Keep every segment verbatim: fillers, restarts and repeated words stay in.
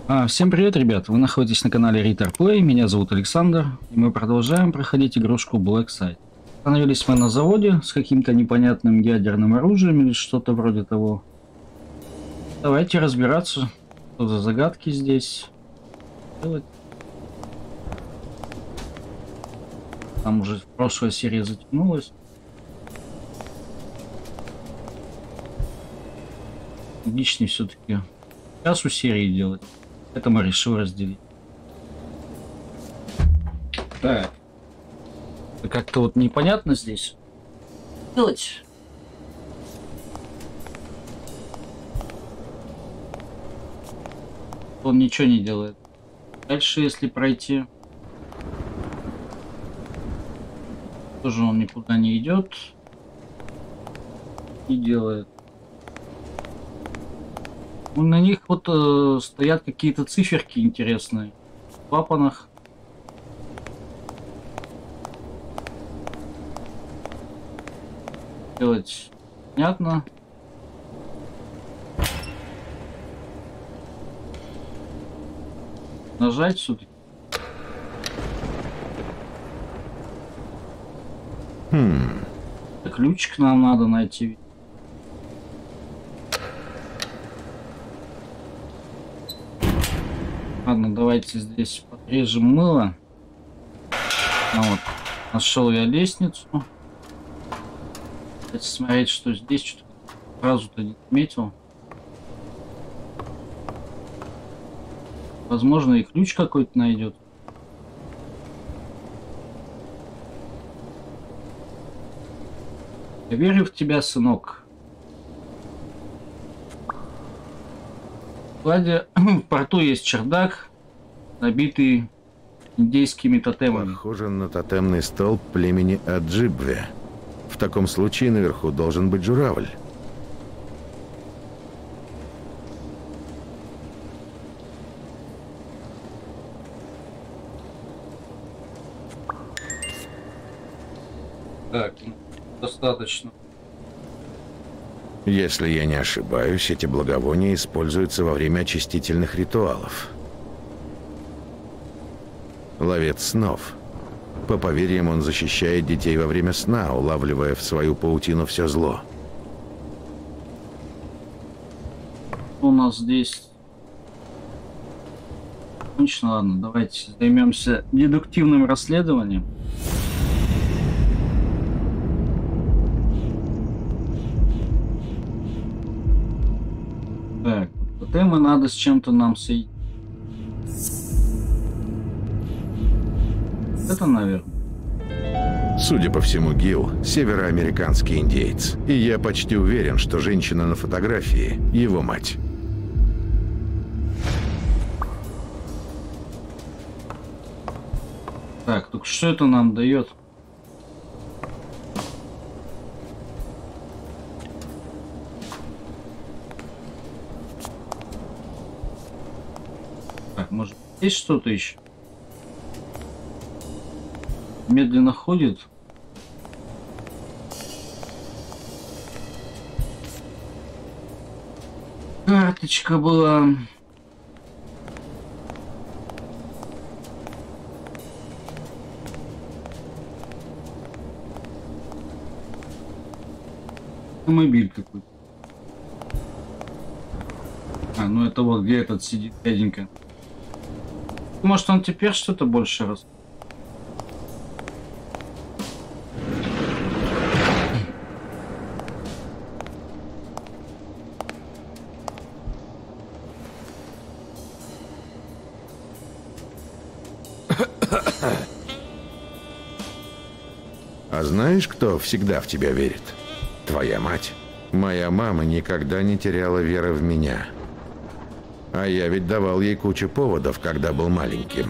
А, всем привет, ребят! Вы находитесь на канале Ritter Play, меня зовут Александр, и мы продолжаем проходить игрушку Black Site. Остановились мы на заводе с каким-то непонятным ядерным оружием или что-то вроде того. Давайте разбираться, что за загадки здесь делать. Там уже прошлая серия затянулась. Логичнее все-таки сейчас у серии делать. Поэтому я решил разделить. Так. Как-то вот непонятно здесь делать. Он ничего не делает. Дальше, если пройти, тоже он никуда не идет. И делает. На них вот э, стоят какие-то циферки интересные в клапанах. Делать понятно. Нажать сюда. Хм. Ключик нам надо найти. Ладно, давайте здесь подрежем мыло. А вот, нашел я лестницу. Давайте смотреть, что здесь. Что-то сразу-то не заметил. Возможно, и ключ какой-то найдет. Я верю в тебя, сынок. В складе в порту есть чердак, набитый индейскими тотемами. Похоже на тотемный столб племени Аджибве. В таком случае наверху должен быть журавль. Так, достаточно. Если я не ошибаюсь, эти благовония используются во время очистительных ритуалов. Ловец снов. По поверьям, он защищает детей во время сна, улавливая в свою паутину все зло. У нас здесь... Конечно, ладно, давайте займемся дедуктивным расследованием. Так, тотемы надо с чем-то нам соединить. Это, наверное. Судя по всему, Гил – североамериканский индеец. И я почти уверен, что женщина на фотографии – его мать. Так, только что это нам дает? Так, может, есть что-то еще? Медленно ходит. Карточка была. Автомобиль какой-то. А, ну это вот где этот сидит, дяденька. Может, он теперь что-то больше раз. А знаешь, кто всегда в тебя верит? Твоя мать. Моя мама никогда не теряла веры в меня. А я ведь давал ей кучу поводов, когда был маленьким.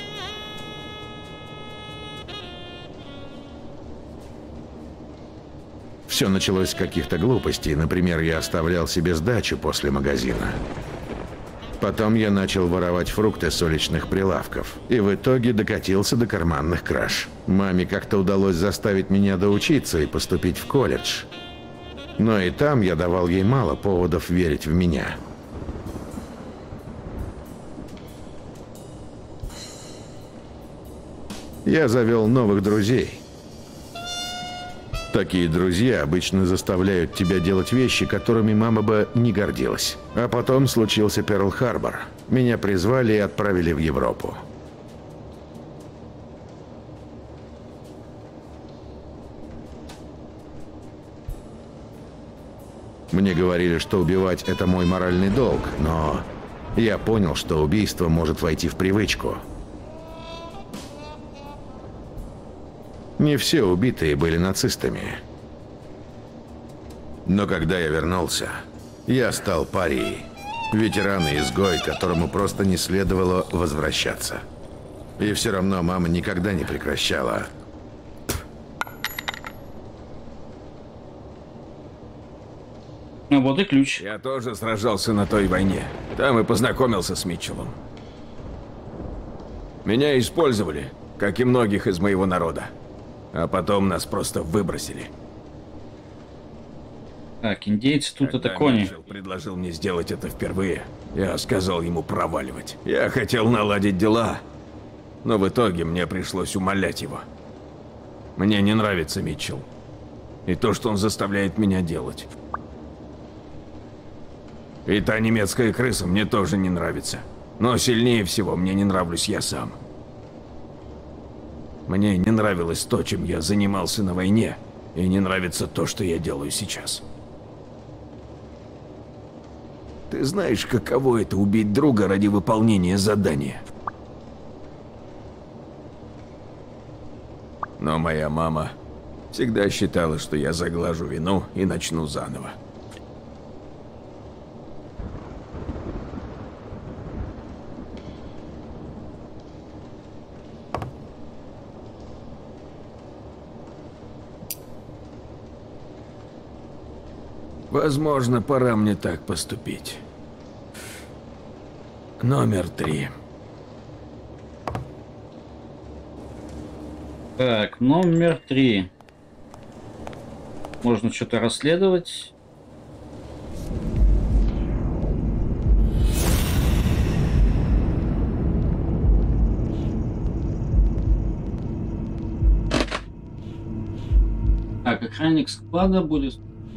Все началось с каких-то глупостей. Например, я оставлял себе сдачу после магазина. Потом я начал воровать фрукты с уличных прилавков. И в итоге докатился до карманных краж. Маме как-то удалось заставить меня доучиться и поступить в колледж. Но и там я давал ей мало поводов верить в меня. Я завел новых друзей. Такие друзья обычно заставляют тебя делать вещи, которыми мама бы не гордилась. А потом случился Перл-Харбор. Меня призвали и отправили в Европу. Мне говорили, что убивать – это мой моральный долг, но я понял, что убийство может войти в привычку. Не все убитые были нацистами. Но когда я вернулся, я стал парией. Ветеран и изгой, которому просто не следовало возвращаться. И все равно мама никогда не прекращала. А вот и ключ. Я тоже сражался на той войне. Там и познакомился с Митчеллом. Меня использовали, как и многих из моего народа. А потом нас просто выбросили. Так, индейцы тут Когда это кони. Митчелл предложил мне сделать это впервые, я сказал ему проваливать. Я хотел наладить дела, но в итоге мне пришлось умолять его. Мне не нравится Митчелл. И то, что он заставляет меня делать. И та немецкая крыса мне тоже не нравится. Но сильнее всего мне не нравлюсь я сам. Мне не нравилось то, чем я занимался на войне, и не нравится то, что я делаю сейчас. Ты знаешь, каково это убить друга ради выполнения задания? Но моя мама всегда считала, что я заглажу вину и начну заново. Возможно, пора мне так поступить. Номер три. Так, номер три. Можно что-то расследовать. Так, охранник склада будет...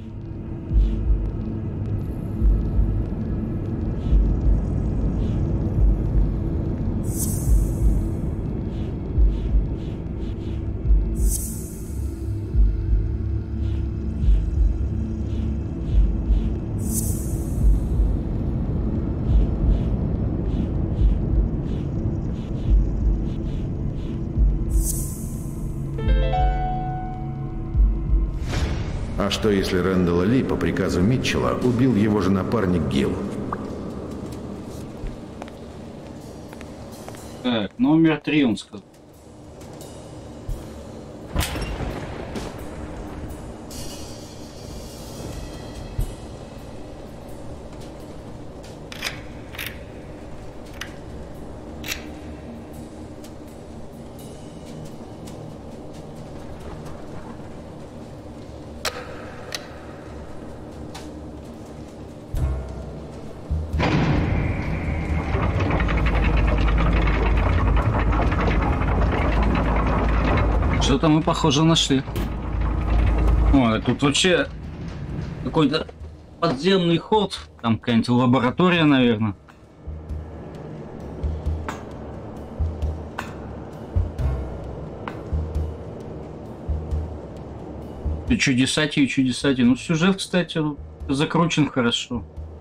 А что если Рэндалла Ли по приказу Митчелла убил его же напарник Гилл? Так, номер три он сказал. Что-то мы, похоже, нашли. Ой, тут вообще какой-то подземный ход. Там какая-нибудь лаборатория, наверное. И чудесати, и чудесати. Ну, сюжет, кстати, закручен хорошо.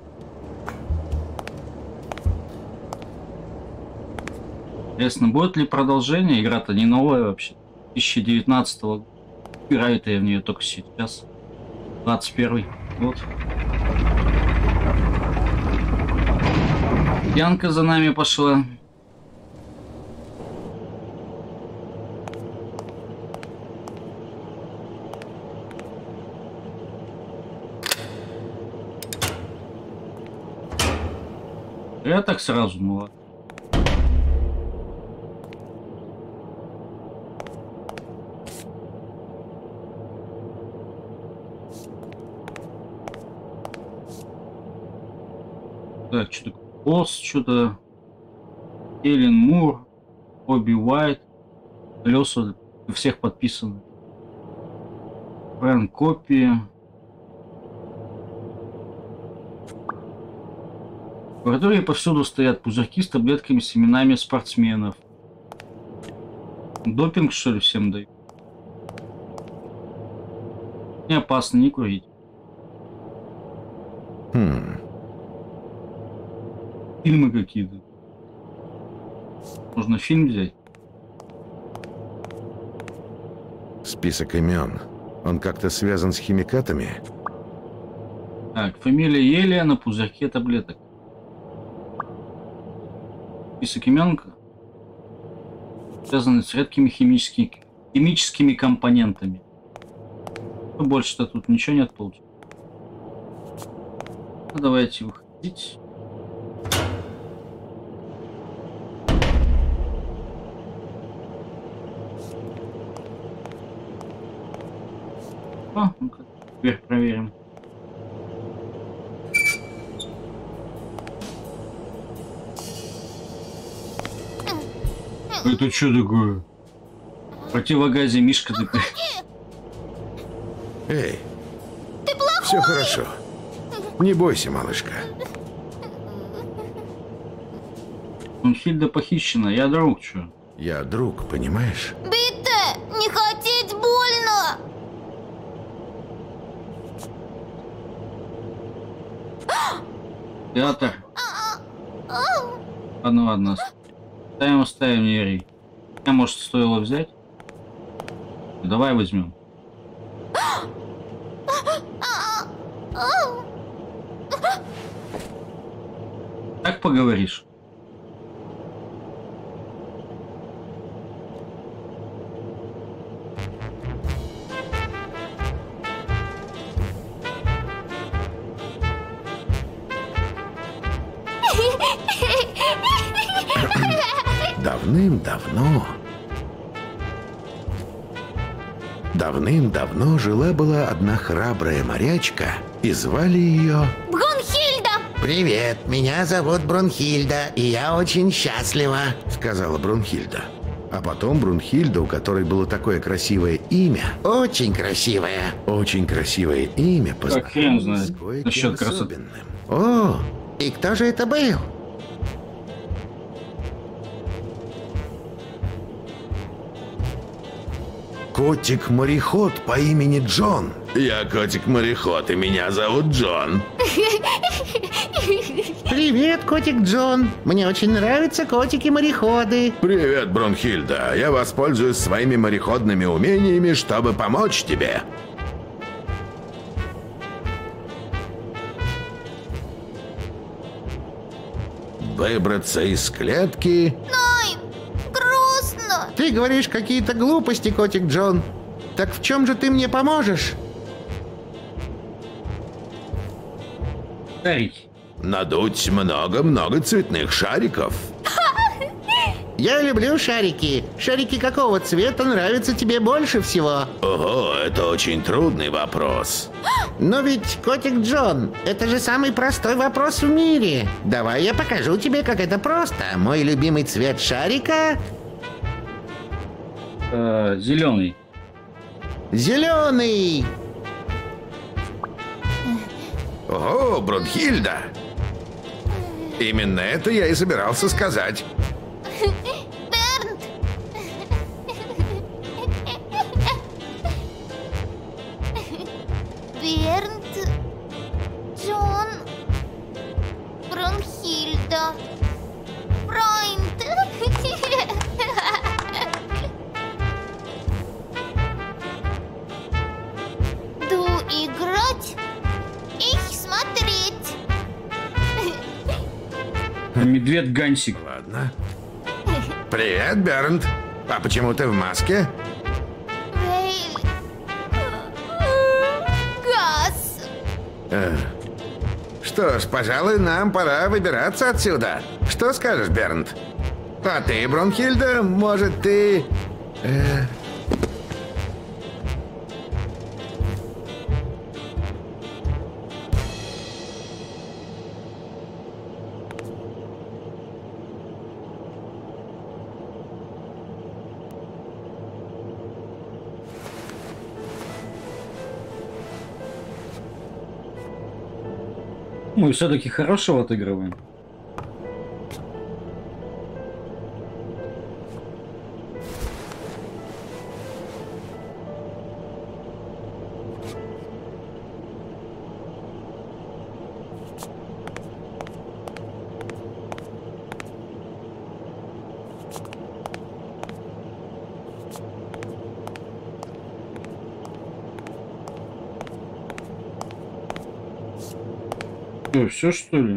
Интересно, будет ли продолжение? Игра-то не новая вообще. две тысячи девятнадцатого. Играю-то я в нее только сейчас. двадцать первый год. Янка за нами пошла. Я так сразу думала. Так, что-то босс, что-то Эллен Мур, Бобби Уайт. Колеса у всех подписаны. Прям копии. В лаборатории повсюду стоят пузырьки с таблетками с именами спортсменов. Допинг, что ли, всем дают? Не опасно, не курить. Хм. Фильмы какие-то. Можно фильм взять. Список имен. Он как-то связан с химикатами? Так, фамилия Елия на пузырьке таблеток. Список имен связаны с редкими химическими, химическими компонентами. Ну, больше-то тут ничего нет получится. Ну, давайте выходить. О, ну-ка, теперь проверим. Это что такое? Противогазе Мишка такой. Эй, все хорошо. Не бойся, малышка. Брунхильда похищена, я друг, чё? Я друг, понимаешь? Битте, не хотеть больно! Театр. Ладно, ладно. Ставим, оставим, не ори. А может, стоило взять? Давай возьмем. Так поговоришь? Давным-давно... Давным-давно жила-была одна храбрая морячка, и звали ее... Брунхильда! «Привет, меня зовут Брунхильда, и я очень счастлива», — сказала Брунхильда. А потом Брунхильда, у которой было такое красивое имя... «Очень красивая». Очень красивое имя Как хрен знает познакомилась с кое-кем насчет красоты. особенным. «О, и кто же это был?» Котик-мореход по имени Джон. Я котик-мореход, и меня зовут Джон. «Привет, котик Джон. Мне очень нравятся котики-мореходы». Привет, Брунхильда. Я воспользуюсь своими мореходными умениями, чтобы помочь тебе. Выбраться из клетки... Ай, грустно! «Ты говоришь какие-то глупости, котик Джон. Так в чем же ты мне поможешь?» Шарики. Надуть много-много цветных шариков. «Я люблю шарики. Шарики какого цвета нравятся тебе больше всего?» Ого, это очень трудный вопрос. «Но ведь, котик Джон, это же самый простой вопрос в мире. Давай я покажу тебе, как это просто. Мой любимый цвет шарика Э, зеленый. — зеленый». Ого, Брунхильда. Именно это я и собирался сказать. Бернт! Бернт... Джон... Брунхильда... Брайнт... Ду играть, их смотреть. Медведь Гансик. Ладно. Привет, Бернт. А почему ты в маске? Вейл. Газ. Э, Что ж, пожалуй, нам пора выбираться отсюда. Что скажешь, Бернт? А ты, Брунхильда, может, ты... э, Мы все-таки хорошего отыгрываем. Что, все что ли?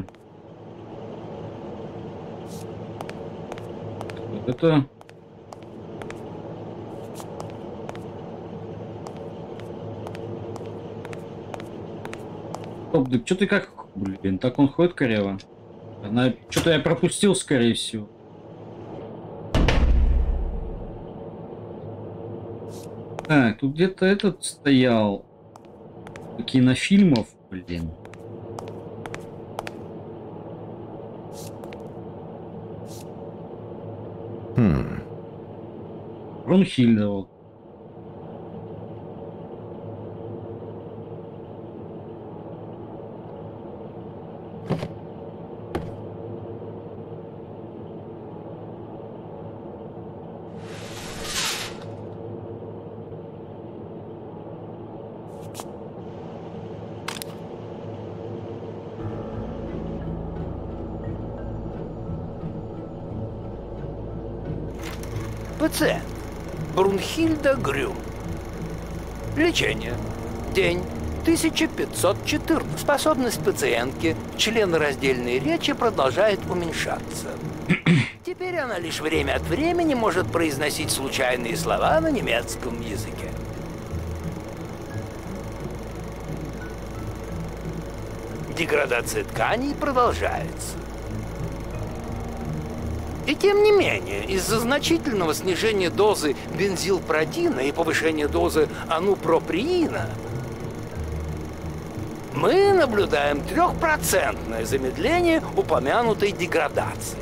Это... Стоп, да что ты как... Блин, так он ходит коряво. Она... Что-то я пропустил, скорее всего. Так, тут где-то этот стоял. Кинофильмов, блин. Хм. Брунхильда вот. Пациент. Брунхильда Грюм. Лечение. День тысяча пятьсот четырнадцать. Способность пациентки в членораздельной речи продолжает уменьшаться. Теперь она лишь время от времени может произносить случайные слова на немецком языке. Деградация тканей продолжается. И тем не менее, из-за значительного снижения дозы бензилпродина и повышения дозы анупроприина мы наблюдаем трехпроцентное замедление упомянутой деградации.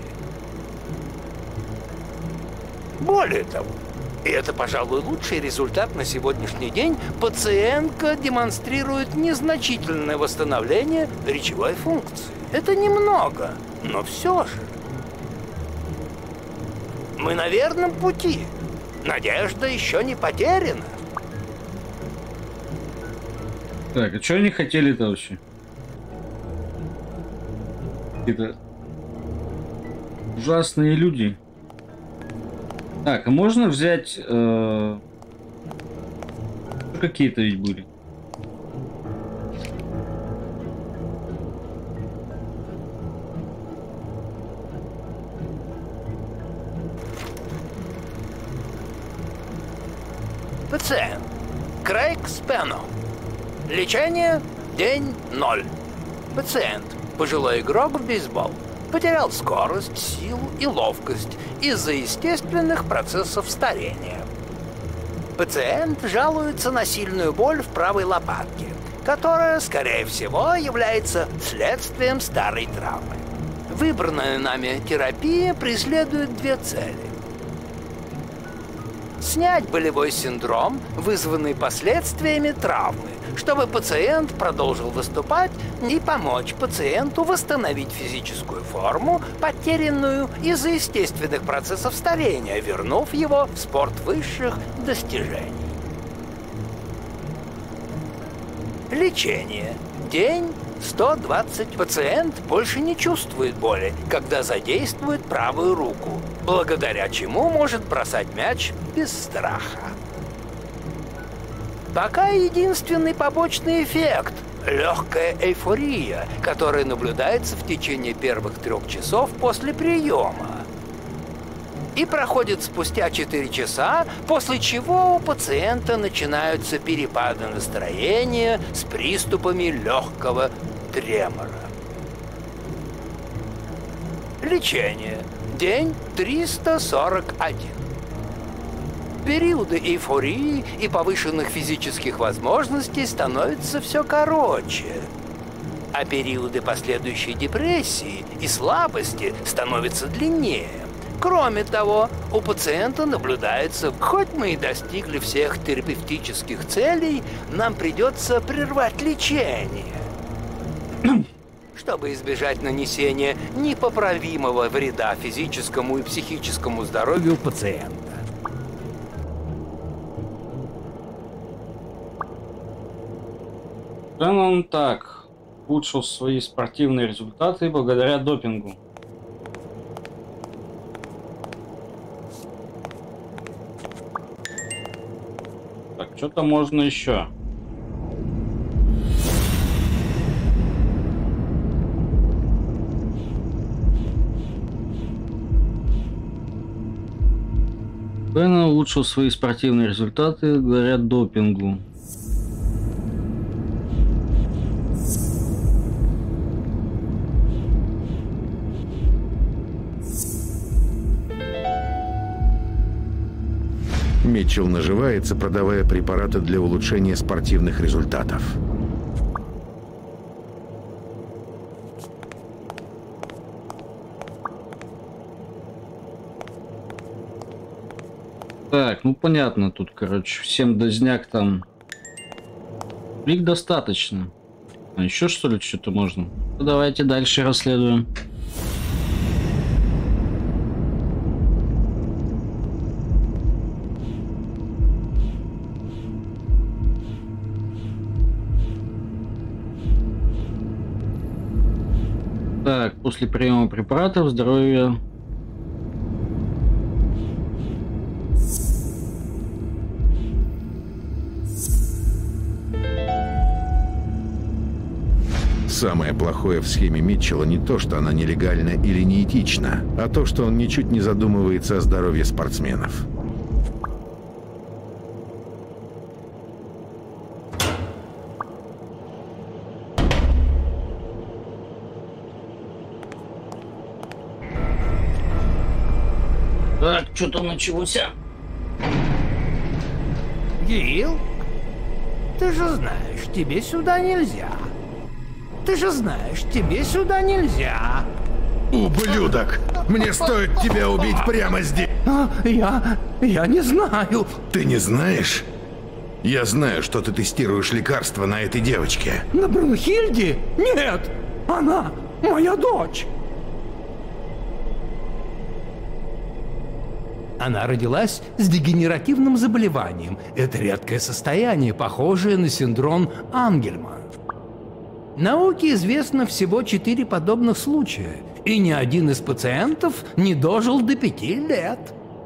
Более того, и это, пожалуй, лучший результат на сегодняшний день, пациентка демонстрирует незначительное восстановление речевой функции. Это немного, но все же. Мы на верном пути. Надежда еще не потеряна. Так, а что они хотели-то вообще? Какие-то ужасные люди. Так, а можно взять... Э... Какие-то ведь были. Пациент. Крейг Спено. Лечение. День ноль. Пациент. Пожилой игрок в бейсбол. Потерял скорость, силу и ловкость из-за естественных процессов старения. Пациент жалуется на сильную боль в правой лопатке, которая, скорее всего, является следствием старой травмы. Выбранная нами терапия преследует две цели. Снять болевой синдром, вызванный последствиями травмы, чтобы пациент продолжил выступать, и помочь пациенту восстановить физическую форму, потерянную из-за естественных процессов старения, вернув его в спорт высших достижений. Лечение. День сто двадцать. Пациент больше не чувствует боли, когда задействует правую руку, благодаря чему может бросать мяч без страха. Пока единственный побочный эффект – легкая эйфория, которая наблюдается в течение первых трех часов после приема. И проходит спустя четыре часа, после чего у пациента начинаются перепады настроения с приступами легкого тремора. Лечение. День триста сорок один. Периоды эйфории и повышенных физических возможностей становятся все короче, а периоды последующей депрессии и слабости становятся длиннее. Кроме того, у пациента наблюдается, хоть мы и достигли всех терапевтических целей, нам придется прервать лечение. чтобы избежать нанесения непоправимого вреда физическому и психическому здоровью пациента. Беннон так улучшил свои спортивные результаты благодаря допингу. Так, что-то можно еще. Беннон улучшил свои спортивные результаты благодаря допингу. Митчелл наживается, продавая препараты для улучшения спортивных результатов. Так, ну понятно, тут, короче, всем дозняк там. Клик достаточно. А еще что ли что-то можно? Ну, давайте дальше расследуем. Так, после приема препаратов здоровье. Самое плохое в схеме Митчелла не то, что она нелегальна или неэтична, а то, что он ничуть не задумывается о здоровье спортсменов. Так, что-то началось. Гил, ты же знаешь, тебе сюда нельзя. Ты же знаешь, тебе сюда нельзя. Ублюдок! Мне стоит тебя убить прямо здесь! А, я... я не знаю. Ты не знаешь? Я знаю, что ты тестируешь лекарства на этой девочке. На Брунхильде? Нет! Она моя дочь! Она родилась с дегенеративным заболеванием. Это редкое состояние, похожее на синдром Ангельмана. Науке известно всего четыре подобных случая, и ни один из пациентов не дожил до пяти лет.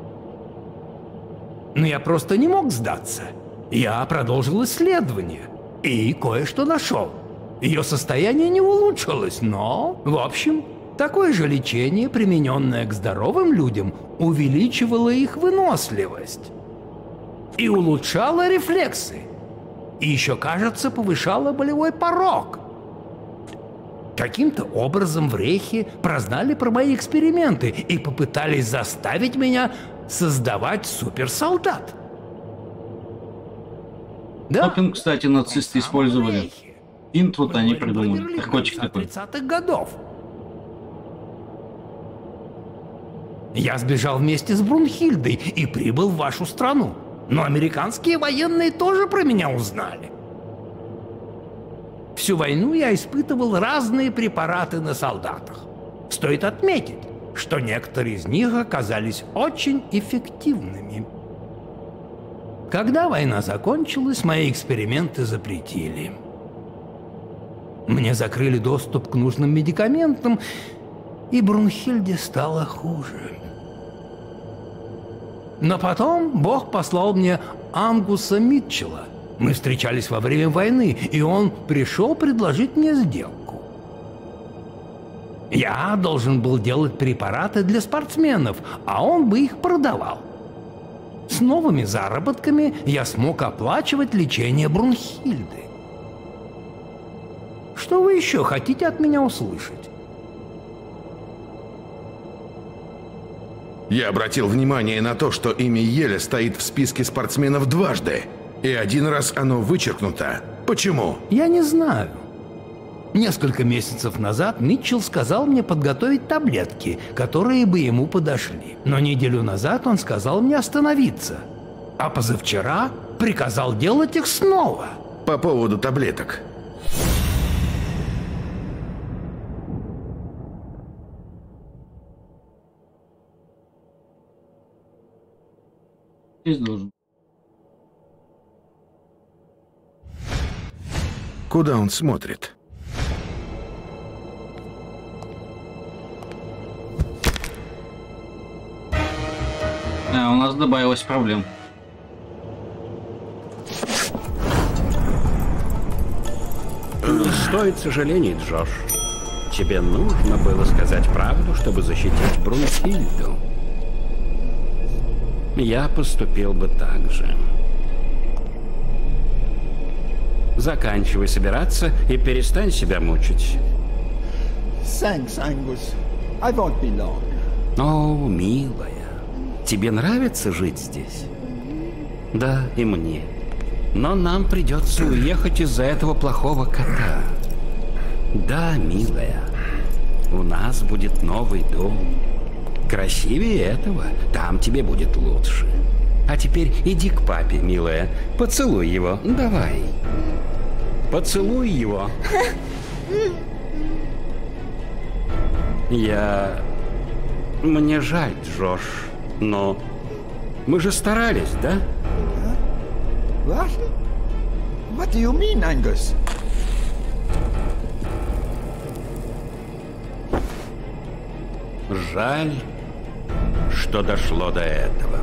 Но я просто не мог сдаться. Я продолжил исследование и кое-что нашел. Ее состояние не улучшилось, но, в общем, такое же лечение, примененное к здоровым людям, увеличивало их выносливость и улучшало рефлексы. И еще, кажется, повышало болевой порог. Каким-то образом в Рейхе прознали про мои эксперименты и попытались заставить меня создавать суперсолдат. Да. Допинг, кстати, нацисты использовали. Инт вот они придумали. Наркотик такой. тридцатых годов. Я сбежал вместе с Брунхильдой и прибыл в вашу страну. Но американские военные тоже про меня узнали. Всю войну я испытывал разные препараты на солдатах. Стоит отметить, что некоторые из них оказались очень эффективными. Когда война закончилась, мои эксперименты запретили. Мне закрыли доступ к нужным медикаментам, и Брунхильде стало хуже. Но потом Бог послал мне Ангуса Митчелла. Мы встречались во время войны, и он пришел предложить мне сделку. Я должен был делать препараты для спортсменов, а он бы их продавал. С новыми заработками я смог оплачивать лечение Брунхильды. Что вы еще хотите от меня услышать? Я обратил внимание на то, что имя Еля стоит в списке спортсменов дважды. И один раз оно вычеркнуто. Почему? Я не знаю. Несколько месяцев назад Митчелл сказал мне подготовить таблетки, которые бы ему подошли. Но неделю назад он сказал мне остановиться. А позавчера приказал делать их снова. По поводу таблеток. Здесь должен. Куда он смотрит? А, у нас добавилось проблем. Не стоит сожалений, Джош. Тебе нужно было сказать правду, чтобы защитить Брунхильду. Я поступил бы так же. Заканчивай собираться и перестань себя мучить. Thanks, Angus. I won't be long. О, милая, тебе нравится жить здесь? Да, и мне. Но нам придется уехать из-за этого плохого кота. Да, милая, у нас будет новый дом. Красивее этого, там тебе будет лучше. А теперь иди к папе, милая. Поцелуй его, давай. Поцелуй его. Я... Мне жаль, Джош, но мы же старались, да? What? What do you mean, Angus? Жаль, что дошло до этого.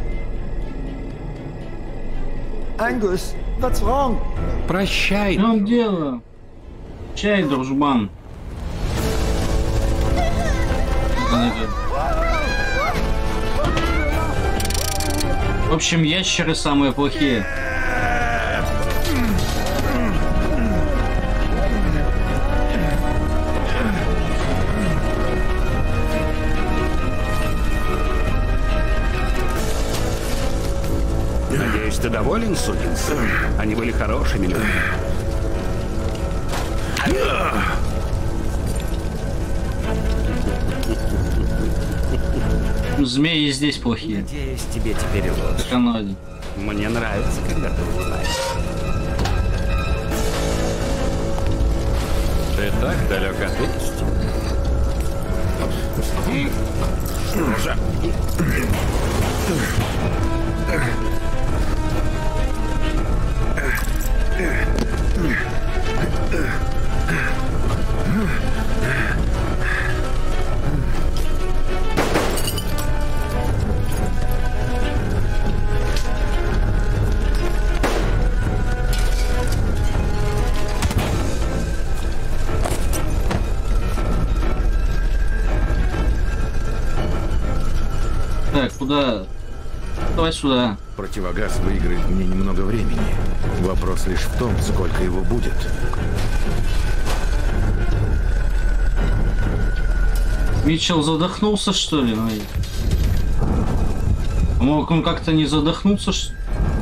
Angus, what's wrong? Прощай. В чем дело? Чай, дружбан. В общем, ящеры самые плохие. Надеюсь, ты доволен, сукин сын? Они были хорошими людьми. Змеи здесь плохие. Надеюсь, тебе теперь лучше. В Канаде. Мне нравится, когда ты улыбаешься. Ты так далек от истины. Что же? Так, куда? Давай сюда. Противогаз выиграет мне немного времени. Вопрос лишь в том, сколько его будет. Митчелл задохнулся, что ли? Ой. Мог он как-то не задохнуться, что...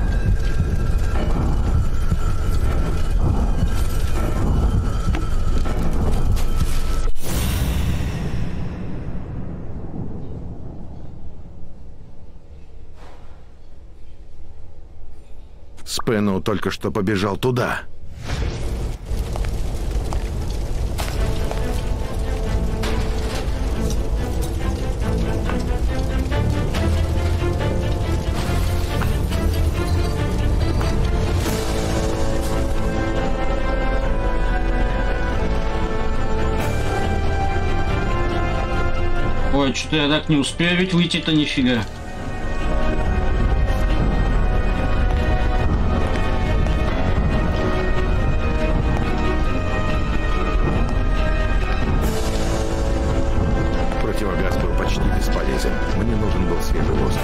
Спэноу только что побежал туда. Ой, что-то я так не успею ведь выйти-то нифига. Противогаз был почти бесполезен. Мне нужен был свежий воздух.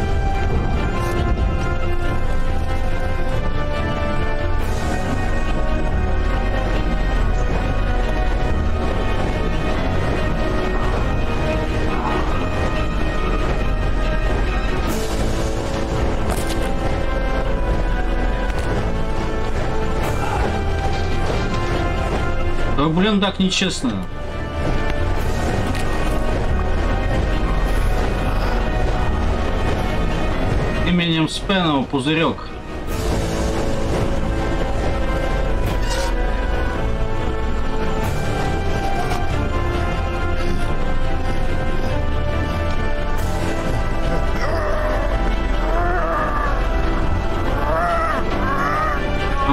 Да блин, так нечестно. Именем Спэноу пузырек.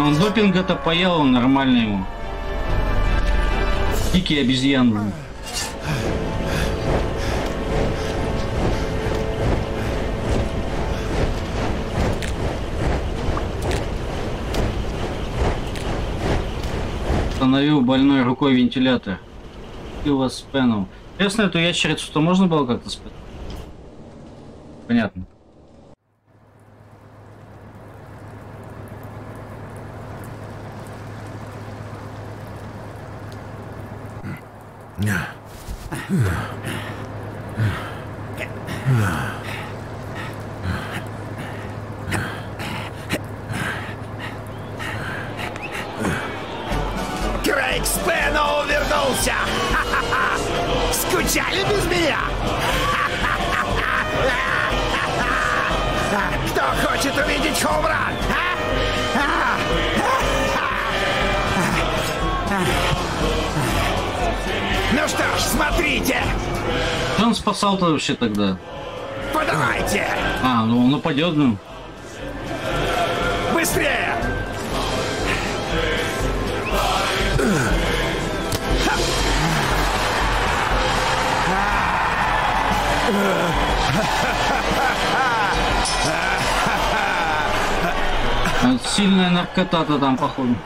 Он допинга-то поел, он нормально ему. Дикий обезьян. Установил больной рукой вентилятор. И у вас спенул. Интересно, эту ящерицу-то можно было как-то спать? Понятно. Крейг Спэноу вернулся! Ха-ха-ха! Скучали без меня? Ха-ха-ха! Кто хочет увидеть хоум-ран? А? Ну что ж, смотрите! Что он спасал-то вообще тогда? Подавайте! А, ну он упадет, ну. Быстрее! А сильная наркота-то там, походу.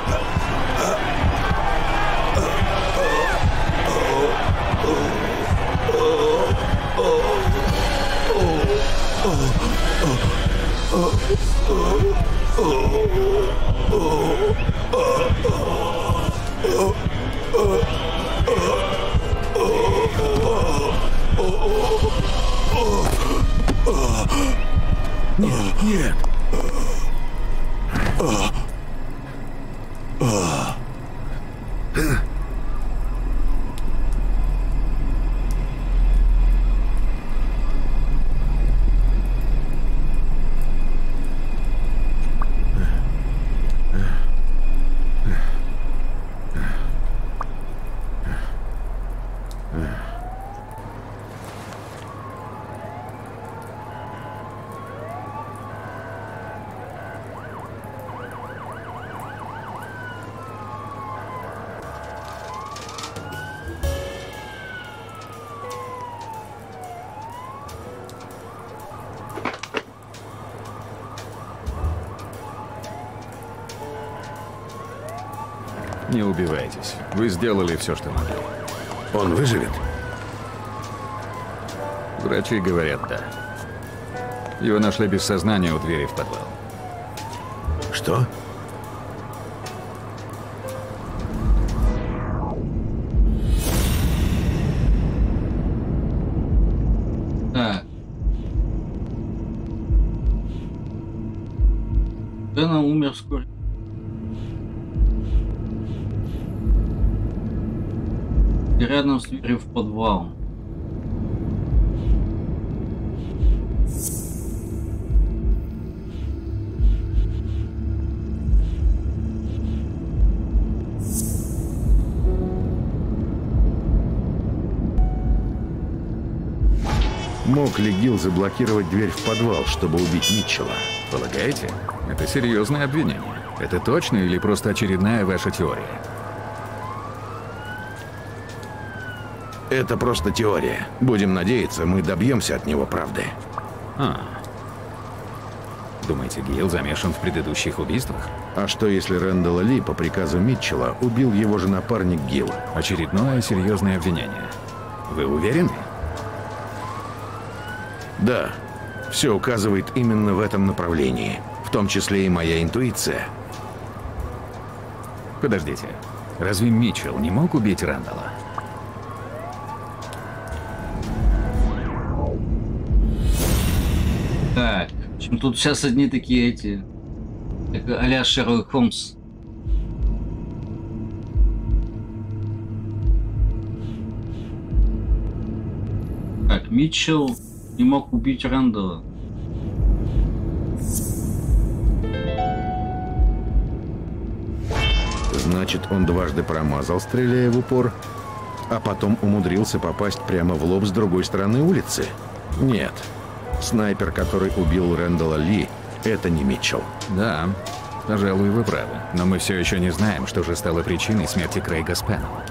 Нет, нет. Не убивайтесь. Вы сделали все, что могли. Он выживет? Врачи говорят, да. Его нашли без сознания у двери в подвал. Что? Так. Бена умер вскоре. И рядом с дверью в подвал. Мог ли Гил заблокировать дверь в подвал, чтобы убить Митчелла? Полагаете? Это серьезное обвинение. Это точно или просто очередная ваша теория? Это просто теория. Будем надеяться, мы добьемся от него правды. А. Думаете, Гил замешан в предыдущих убийствах? А что, если Рэндалла Ли по приказу Митчелла убил его же напарник Гил? Очередное серьезное обвинение. Вы уверены? Да. Все указывает именно в этом направлении. В том числе и моя интуиция. Подождите. Разве Митчелл не мог убить Рэндалла? Так, в общем, тут сейчас одни такие эти, как а-ля Шерлок Холмс. Так, Митчелл не мог убить Рэндалла. Значит, он дважды промазал, стреляя в упор, а потом умудрился попасть прямо в лоб с другой стороны улицы? Нет. Снайпер, который убил Рэндалла Ли, это не Митчелл. Да, Пожалуй, вы правы. Но мы все еще не знаем, что же стало причиной смерти Крейга Спеннелла.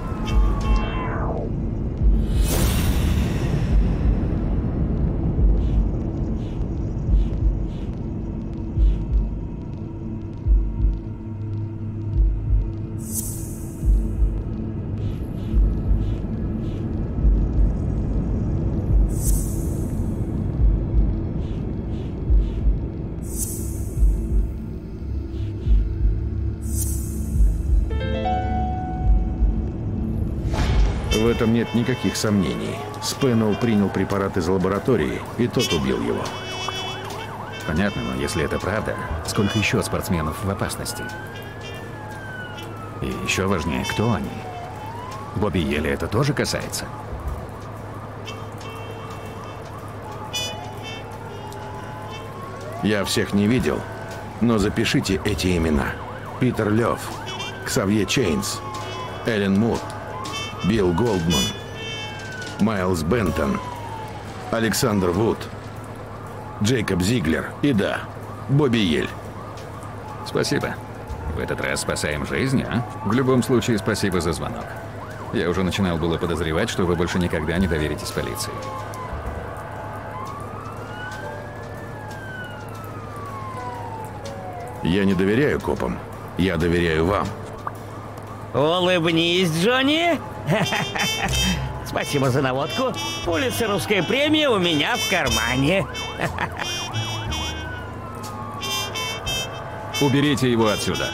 В этом нет никаких сомнений. Спеннелл принял препарат из лаборатории, и тот убил его. Понятно, но если это правда, сколько еще спортсменов в опасности? И еще важнее, кто они? Бобби Йеля это тоже касается? Я всех не видел, но запишите эти имена. Питер Лёв, Ксавье Чейнс, Эллен Мур, Билл Голдман, Майлз Бентон, Александр Вуд, Джейкоб Зиглер и, да, Бобби Йель. Спасибо. В этот раз спасаем жизнь, а? В любом случае, спасибо за звонок. Я уже начинал было подозревать, что вы больше никогда не доверитесь полиции. Я не доверяю копам. Я доверяю вам. Улыбнись, Джонни. Спасибо за наводку. Пулитцеровская премия у меня в кармане. Уберите его отсюда.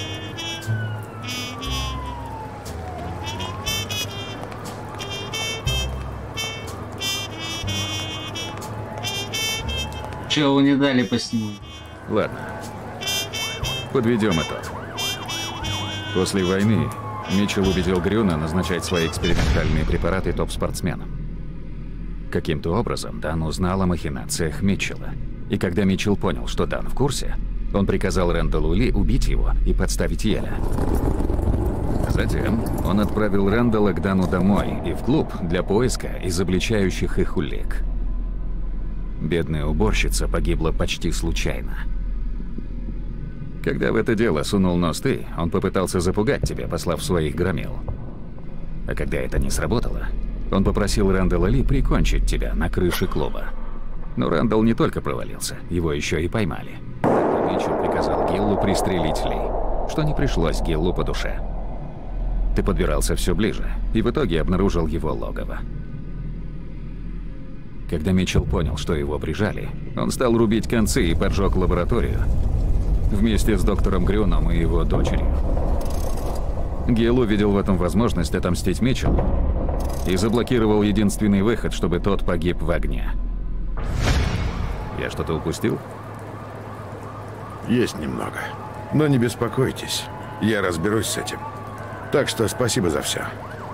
Чего вы не дали поснимать? Ладно. Подведем итог. После войны Митчелл убедил Грюна назначать свои экспериментальные препараты топ-спортсменам. Каким-то образом Дан узнал о махинациях Митчелла. И когда Митчелл понял, что Дан в курсе, он приказал Рэндаллу Ли убить его и подставить Йеля. Затем он отправил Рэндалла к Дану домой и в клуб для поиска изобличающих их улик. Бедная уборщица погибла почти случайно. Когда в это дело сунул нос ты, он попытался запугать тебя, послав своих громил. А когда это не сработало, он попросил Рэндалла Ли прикончить тебя на крыше клуба. Но Рэндалл не только провалился, его еще и поймали. Тогда Митчелл приказал Гиллу пристрелить Ли, что не пришлось Гиллу по душе. Ты подбирался все ближе и в итоге обнаружил его логово. Когда Митчелл понял, что его прижали, он стал рубить концы и поджег лабораторию вместе с доктором Грюном и его дочерью. Гилл увидел в этом возможность отомстить Митчеллу и заблокировал единственный выход, чтобы тот погиб в огне. Я что-то упустил? Есть немного. Но не беспокойтесь, я разберусь с этим. Так что спасибо за все.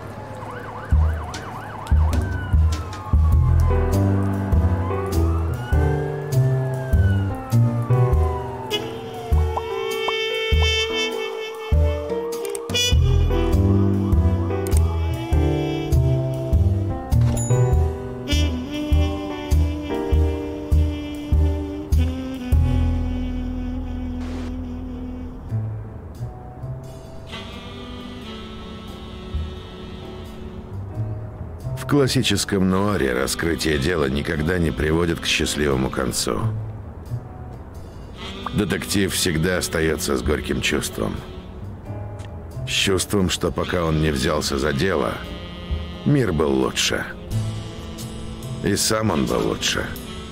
В классическом нуаре раскрытие дела никогда не приводит к счастливому концу. Детектив всегда остается с горьким чувством. С чувством, что пока он не взялся за дело, мир был лучше. И сам он был лучше.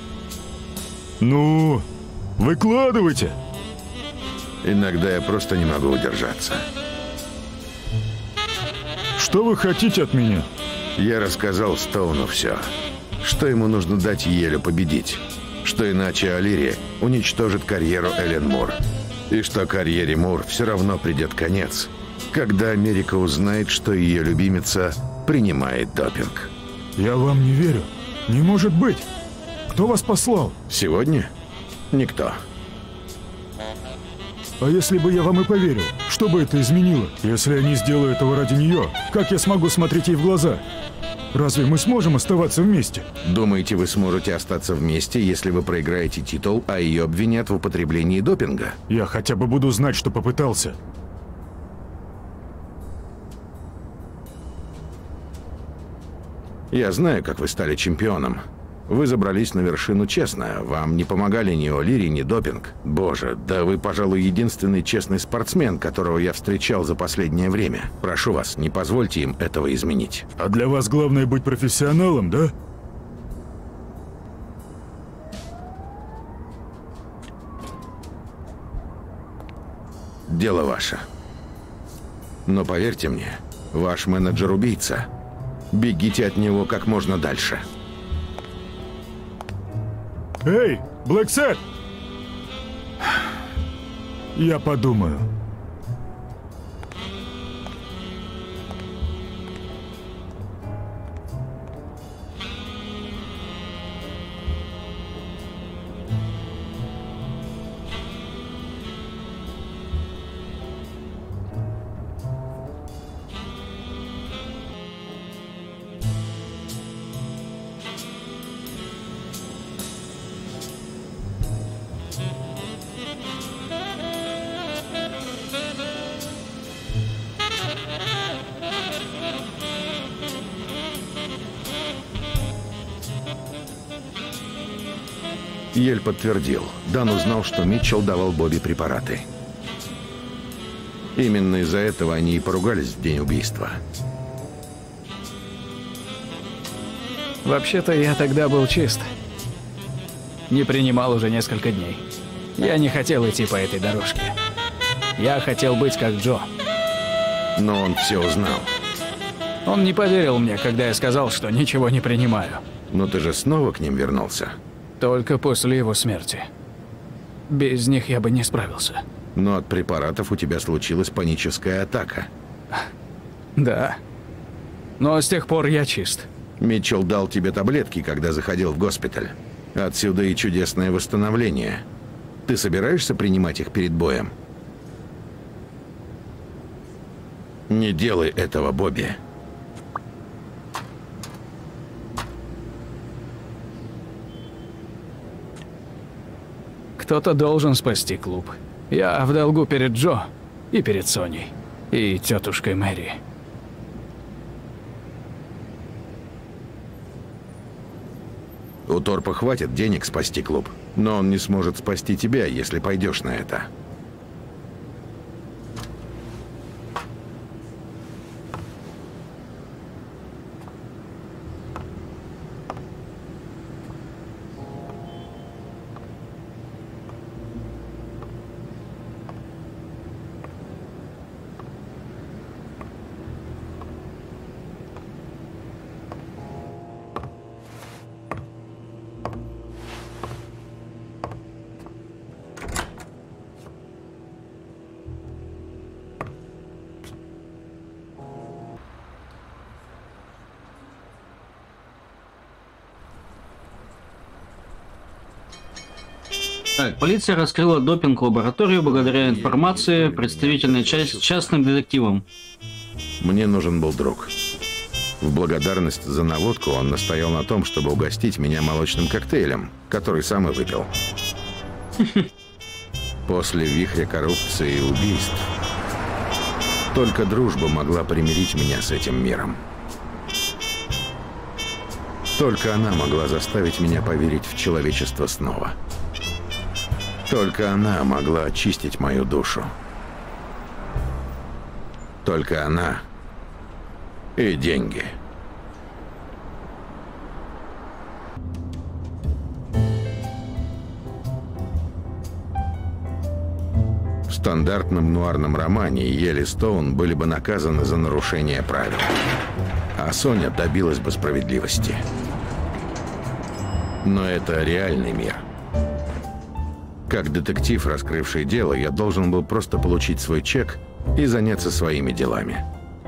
Ну, выкладывайте. Иногда я просто не могу удержаться. Что вы хотите от меня? Я рассказал Стоуну все. Что ему нужно дать Йелю победить. Что иначе Алири уничтожит карьеру Эллен Мур. И что карьере Мур все равно придет конец, когда Америка узнает, что ее любимица принимает допинг. Я вам не верю. Не может быть. Кто вас послал? Сегодня? Никто. А если бы я вам и поверил, что бы это изменило? Если я не сделаю этого ради нее, как я смогу смотреть ей в глаза? Разве мы сможем оставаться вместе? Думаете, вы сможете остаться вместе, если вы проиграете титул, а ее обвинят в употреблении допинга? Я хотя бы буду знать, что попытался. Я знаю, как вы стали чемпионом. Вы забрались на вершину честно. Вам не помогали ни О'Лири, ни допинг. Боже, да вы, пожалуй, единственный честный спортсмен, которого я встречал за последнее время. Прошу вас, не позвольте им этого изменить. А для вас главное быть профессионалом, да? Дело ваше. Но поверьте мне, ваш менеджер убийца. Бегите от него как можно дальше. Эй, Блэксет! Я подумаю. Ель подтвердил. Дан узнал, что Митчелл давал Бобби препараты. Именно из-за этого они и поругались в день убийства. Вообще-то я тогда был чист. Не принимал уже несколько дней. Я не хотел идти по этой дорожке. Я хотел быть как Джо. Но он все узнал. Он не поверил мне, когда я сказал, что ничего не принимаю. Но ты же снова к ним вернулся. Только после его смерти. Без них я бы не справился. Но от препаратов у тебя случилась паническая атака. Да. Но с тех пор я чист. Митчелл дал тебе таблетки, когда заходил в госпиталь. Отсюда и чудесное восстановление. Ты собираешься принимать их перед боем? Не делай этого, Бобби. Кто-то должен спасти клуб. Я в долгу перед Джо и перед Соней. И тетушкой Мэри. У Торпа хватит денег спасти клуб. Но он не сможет спасти тебя, если пойдешь на это. Так, полиция раскрыла допинг-лабораторию благодаря информации, представительной часть частным детективам. Мне нужен был друг. В благодарность за наводку он настоял на том, чтобы угостить меня молочным коктейлем, который сам и выпил. После вихря коррупции и убийств только дружба могла примирить меня с этим миром. Только она могла заставить меня поверить в человечество снова. Только она могла очистить мою душу. Только она и деньги. В стандартном нуарном романе Ель и Стоун были бы наказаны за нарушение правил. А Соня добилась бы справедливости. Но это реальный мир. Как детектив, раскрывший дело, я должен был просто получить свой чек и заняться своими делами.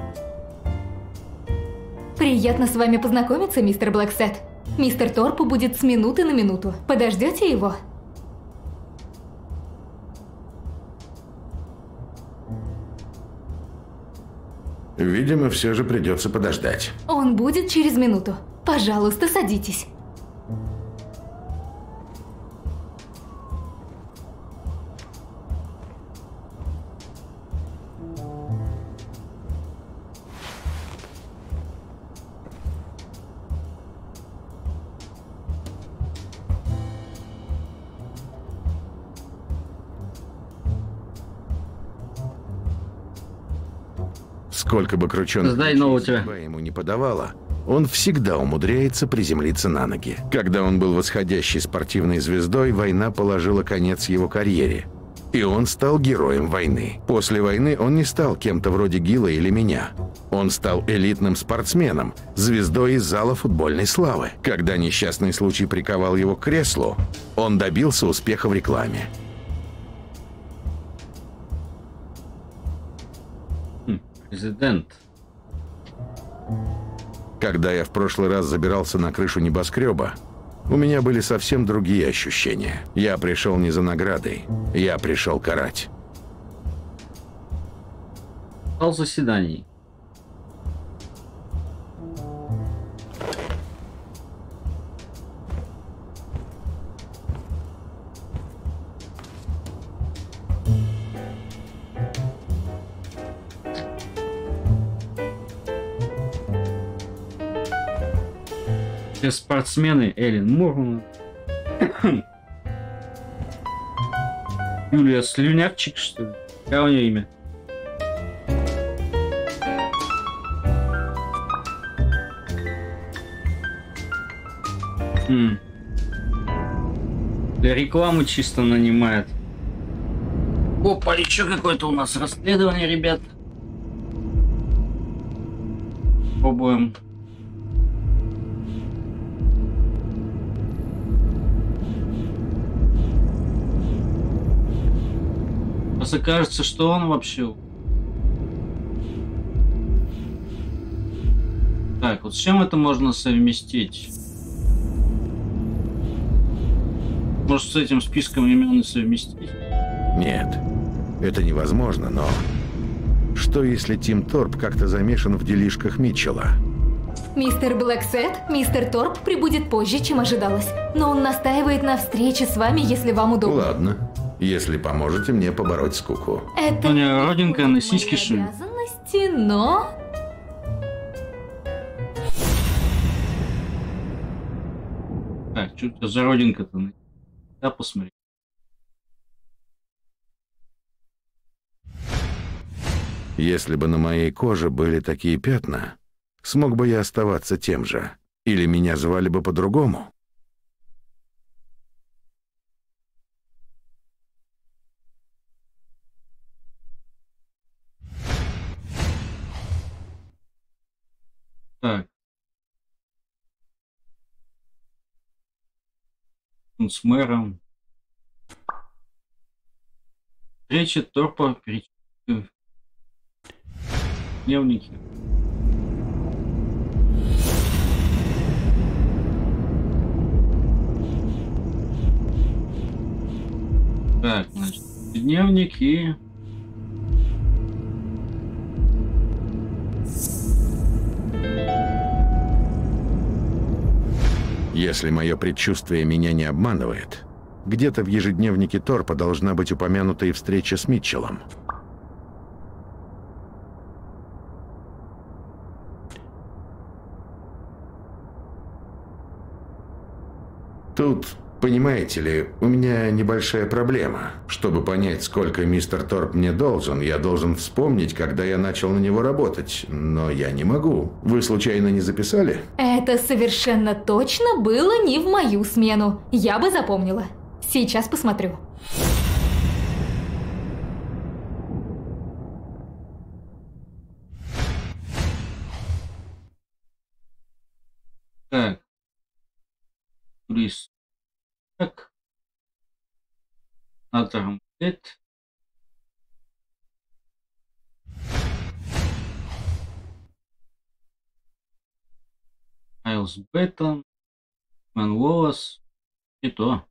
Приятно с вами познакомиться, мистер Блэксет. Мистер Торп будет с минуты на минуту. Подождете его? Видимо, все же придется подождать. Он будет через минуту. Пожалуйста, садитесь. Сколько бы крученых судьба ему не подавала, он всегда умудряется приземлиться на ноги. Когда он был восходящей спортивной звездой, война положила конец его карьере. И он стал героем войны. После войны он не стал кем-то вроде Гила или меня. Он стал элитным спортсменом, звездой из зала футбольной славы. Когда несчастный случай приковал его к креслу, он добился успеха в рекламе. Президент. Когда я в прошлый раз забирался на крышу небоскреба, у меня были совсем другие ощущения. Я пришел не за наградой, я пришел карать. Зал заседаний. Все спортсмены: Эллен Мурман, Юлия Слюнявчик, что ли? Какое у нее имя? Хм. Для рекламы чисто нанимает. Опа, еще какое-то у нас расследование, ребят. Пробуем. Просто кажется, что он вообще... Так, вот с чем это можно совместить? Может, с этим списком имен и совместить? Нет, это невозможно, но... Что если Тим Торп как-то замешан в делишках Митчелла? Мистер Блэксет, мистер Торп прибудет позже, чем ожидалось. Но он настаивает на встрече с вами, если вам удобно. Ладно, если поможете мне побороть скуку. Это... У нее родинка на сиськи, что ли? Обязанности, но... Так, что у тебя за родинка-то? Да, посмотри. Если бы на моей коже были такие пятна, смог бы я оставаться тем же? Или меня звали бы по-другому? Так. Он с мэром. Встреча Торпа перед... Дневники. Так, значит, дневники. Если мое предчувствие меня не обманывает, где-то в ежедневнике Торпа должна быть упомянута и встреча с Митчеллом. Тут, понимаете ли, у меня небольшая проблема. Чтобы понять, сколько мистер Торп мне должен, я должен вспомнить, когда я начал на него работать. Но я не могу. Вы случайно не записали? Это совершенно точно было не в мою смену. Я бы запомнила. Сейчас посмотрю. Так. Турист. Так. Натором. Айлс Беттон. Мэн Уоллес. И то.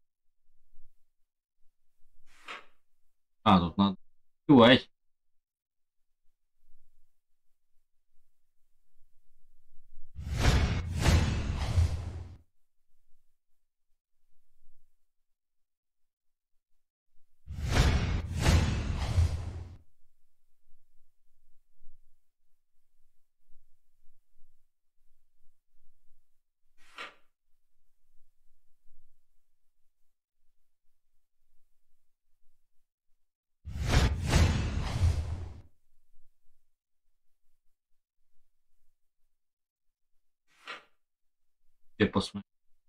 А, тут надо. Ю Ай. Я посмотрю.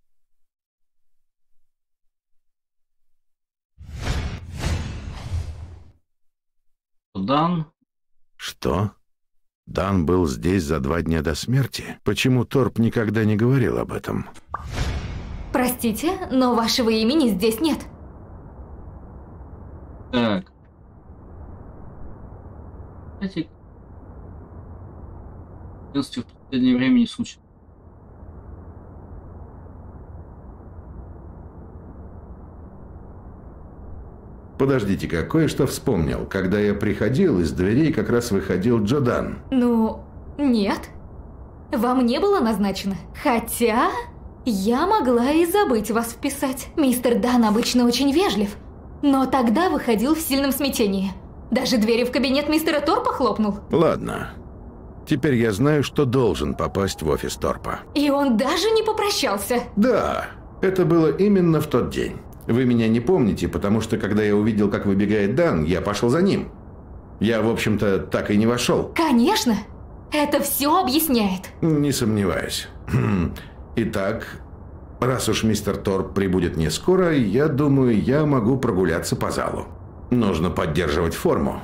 Дан. Что? Дан был здесь за два дня до смерти? Почему Торп никогда не говорил об этом? Простите, но вашего имени здесь нет. Так. Кстати, в последнее время не случилось. Подождите-ка, кое-что вспомнил. Когда я приходил, из дверей как раз выходил Джодан. Ну, нет. Вам не было назначено. Хотя, я могла и забыть вас вписать. Мистер Дан обычно очень вежлив, но тогда выходил в сильном смятении. Даже двери в кабинет мистера Торпа хлопнул. Ладно. Теперь я знаю, что должен попасть в офис Торпа. И он даже не попрощался. Да, это было именно в тот день. Вы меня не помните, потому что, когда я увидел, как выбегает Дан, я пошел за ним. Я, в общем-то, так и не вошел. Конечно. Это все объясняет. Не сомневаюсь. Итак, раз уж мистер Торп прибудет не скоро, я думаю, я могу прогуляться по залу. Нужно поддерживать форму.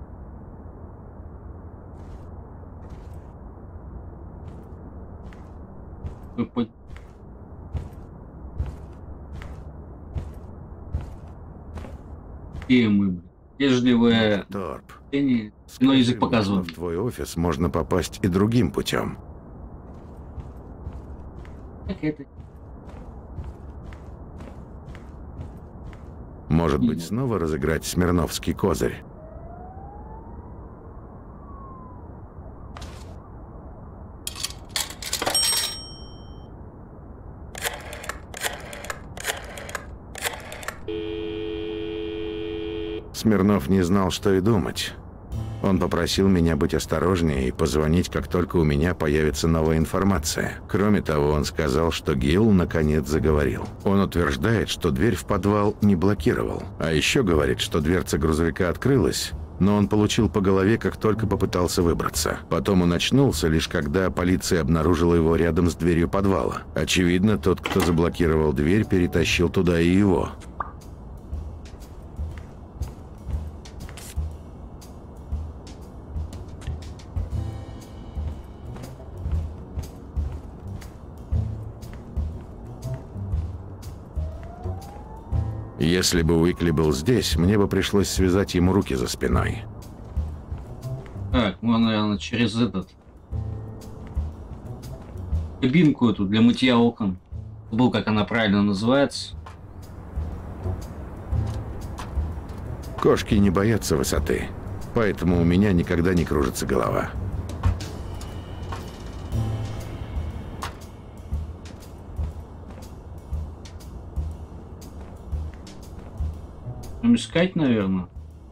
И мы, вежливые, Торп, но язык показывает. В твой офис можно попасть и другим путем. Как это? Может быть, снова разыграть смирновский козырь? Смирнов не знал, что и думать. Он попросил меня быть осторожнее и позвонить, как только у меня появится новая информация. Кроме того, он сказал, что Гил наконец заговорил. Он утверждает, что дверь в подвал не блокировал. А еще говорит, что дверца грузовика открылась, но он получил по голове, как только попытался выбраться. Потом он очнулся, лишь когда полиция обнаружила его рядом с дверью подвала. Очевидно, тот, кто заблокировал дверь, перетащил туда и его. Если бы Уикли был здесь, мне бы пришлось связать ему руки за спиной. Так, ну, наверное, через этот... кабинку эту для мытья окон. Забыл, как она правильно называется. Кошки не боятся высоты, поэтому у меня никогда не кружится голова. Искать, наверное.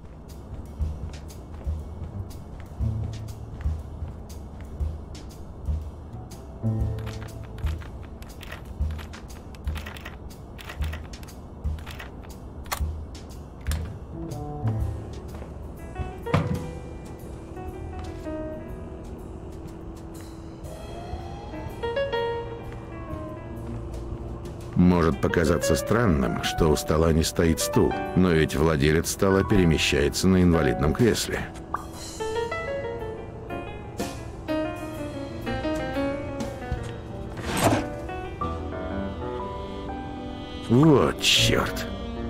Может показаться странным, что у стола не стоит стул, но ведь владелец стола перемещается на инвалидном кресле. Вот черт.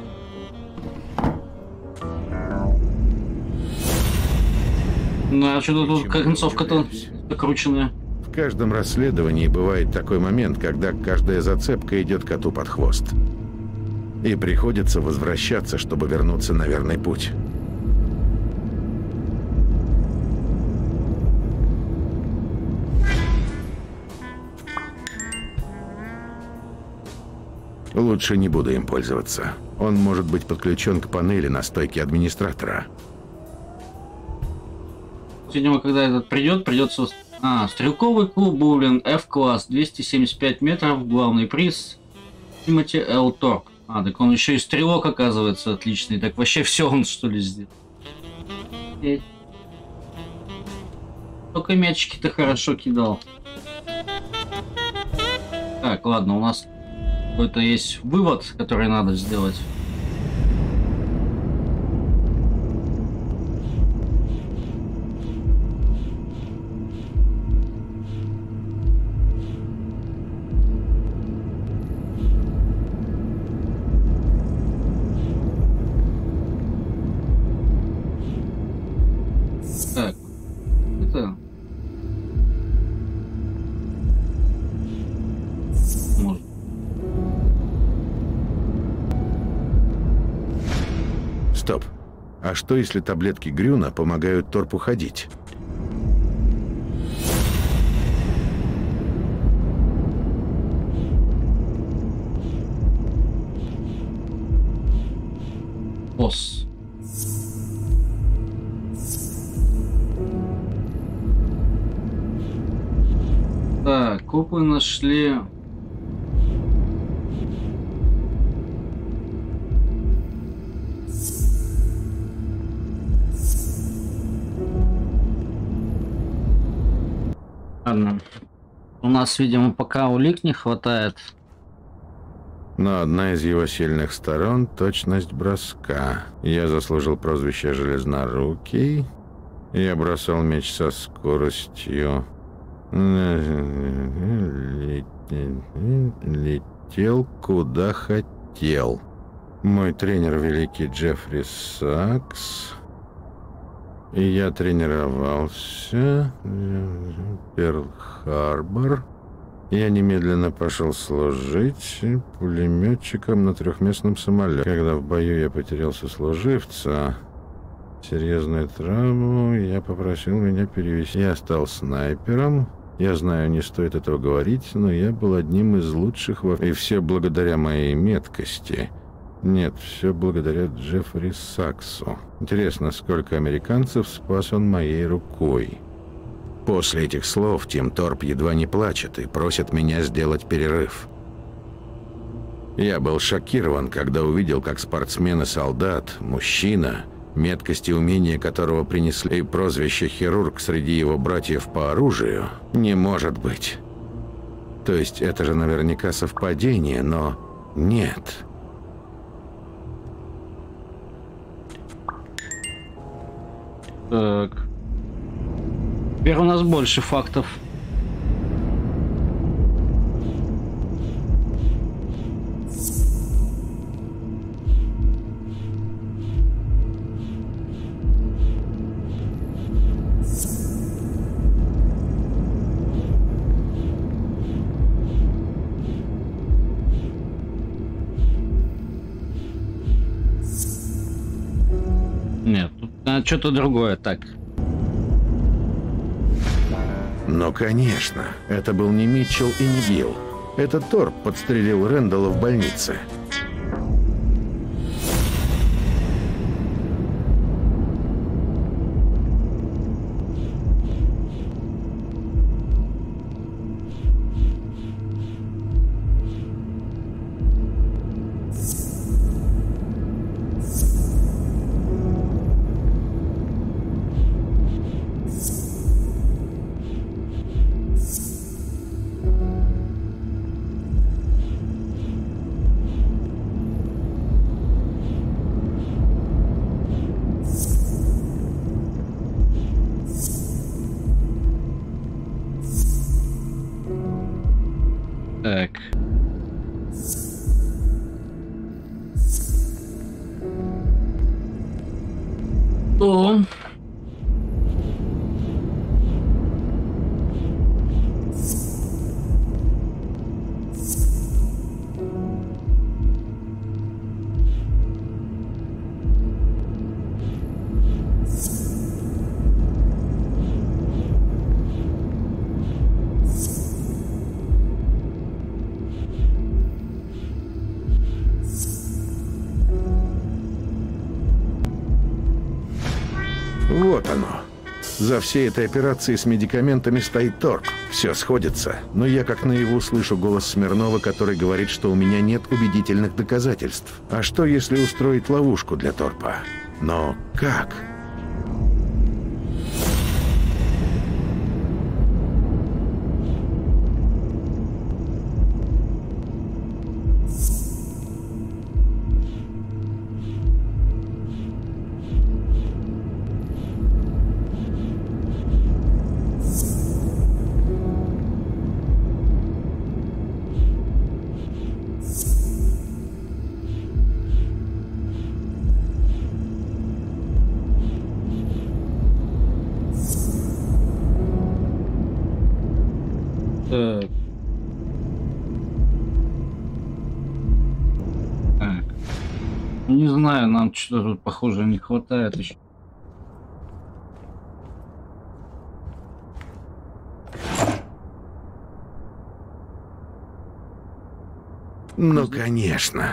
Ну, а что-то тут концовка-то закрученная. В каждом расследовании бывает такой момент, когда каждая зацепка идет коту под хвост. И приходится возвращаться, чтобы вернуться на верный путь. Лучше не буду им пользоваться. Он может быть подключен к панели на стойке администратора. Сегодня, когда этот придет, придется... А, стрелковый клуб Боулин F-класс, двести семьдесят пять метров, главный приз Тимоти Л. Торп. А, так он еще и стрелок, оказывается, отличный. Так вообще все он, что ли, сделал. И... Только мячики-то хорошо кидал. Так, Так, ладно, у нас какой-то есть вывод, который надо сделать. Так, это... Может. Стоп. А что, если таблетки Грюна помогают торпу ходить? Босс. Так, копы нашли. Ладно. У нас, видимо, пока улик не хватает. Но одна из его сильных сторон — точность броска. Я заслужил прозвище Железнорукий. Я бросал меч со скоростью... Летел куда хотел. Мой тренер — великий Джеффри Сакс. И я тренировался. Перл-Харбор. Я немедленно пошел служить пулеметчиком на трехместном самолете. Когда в бою я потерял сослуживца, серьезную травму, я попросил меня перевести. Я стал снайпером. Я знаю, не стоит этого говорить, но я был одним из лучших во... И все благодаря моей меткости. Нет, все благодаря Джеффри Саксу. Интересно, сколько американцев спас он моей рукой. После этих слов Тим Торп едва не плачет и просит меня сделать перерыв. Я был шокирован, когда увидел, как спортсмен и солдат, мужчина, меткость и умения которого принесли и прозвище «Хирург» среди его братьев по оружию, не может быть. То есть это же наверняка совпадение, но нет. Так. Теперь у нас больше фактов. Нет, тут а, что-то другое. Так. Ну, конечно. Это был не Митчелл и не Билл. Это Торп подстрелил Рэндалла в больнице. Так. О. Вот оно. За всей этой операцией с медикаментами стоит Торп. Все сходится, но я как наяву слышу голос Смирнова, который говорит, что у меня нет убедительных доказательств. А что, если устроить ловушку для Торпа? Но как? Не знаю, нам что-то тут, похоже, не хватает еще. Ну, конечно.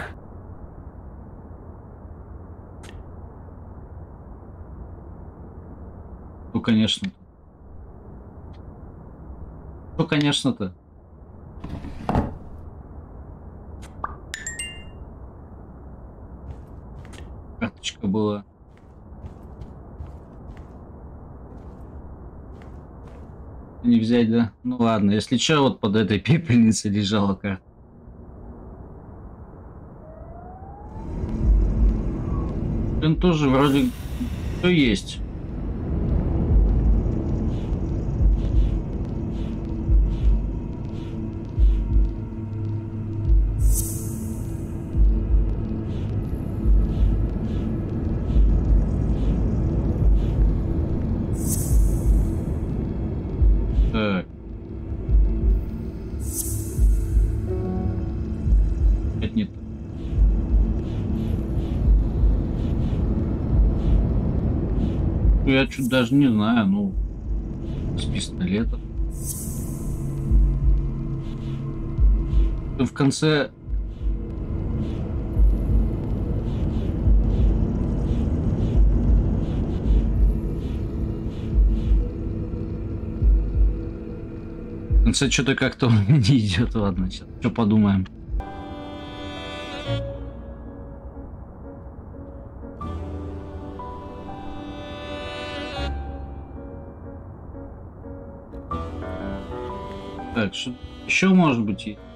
Ну, конечно. Ну, конечно-то. Карточка была. Не взять, да? Ну ладно, если что, вот под этой пепельницей лежала карта. Он тоже вроде все есть. Так. Это не так. Я чуть даже не знаю, ну, с пистолетом. В конце... В конце что-то как-то у меня не идет, ладно, сейчас что подумаем. Так, что еще может быть и...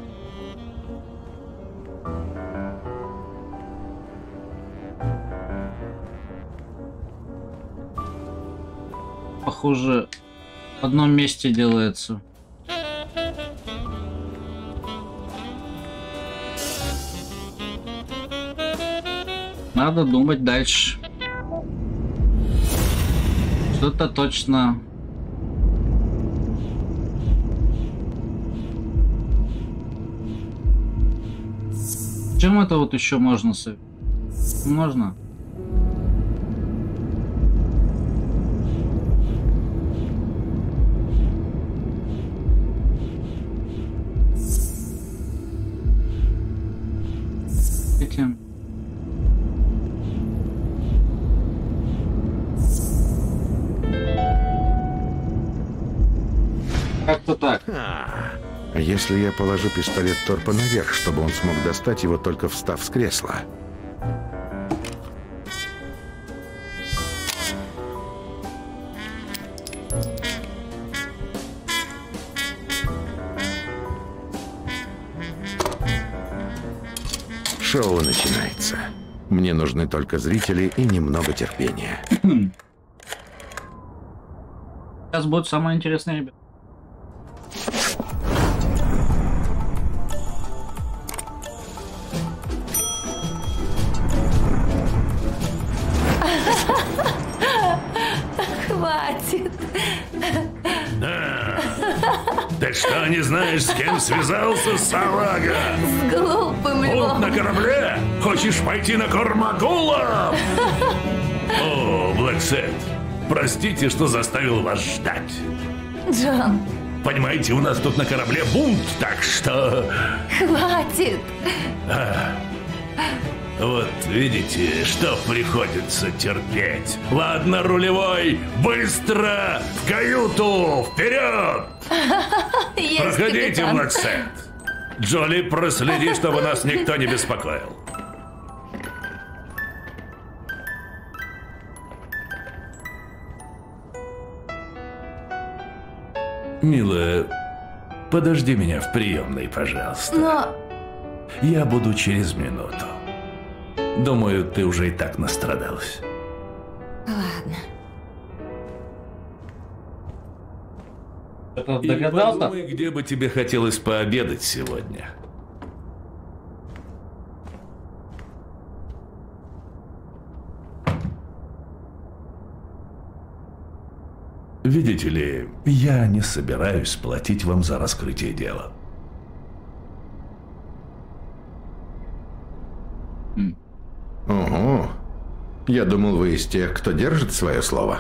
Похоже, в одном месте делается. Надо думать дальше. Что-то точно... Чем это вот еще можно? Можно? Этим. Как-то так. А если я положу пистолет Торпа наверх, чтобы он смог достать его, только встав с кресла? Шоу начинается. Мне нужны только зрители и немного терпения. Сейчас будет самое интересное, ребят. Хватит. Да. Ты что, не знаешь, с кем связался, салага? С глупым львом. Вот на корабле? Хочешь пойти на Кормагула? О, Блэксет, простите, что заставил вас ждать. Джон. Понимаете, у нас тут на корабле бунт, так что... Хватит. А, вот видите, что приходится терпеть. Ладно, рулевой, быстро в каюту, вперед! Проходите, Блэксет. Джоли, проследи, чтобы нас никто не беспокоил. Милая, подожди меня в приемной, пожалуйста. Но... Я буду через минуту. Думаю, ты уже и так настрадалась. Ладно. Это и догадался? подумай, где бы тебе хотелось пообедать сегодня. Видите ли, я не собираюсь платить вам за раскрытие дела. Я думал, вы из тех, кто держит свое слово.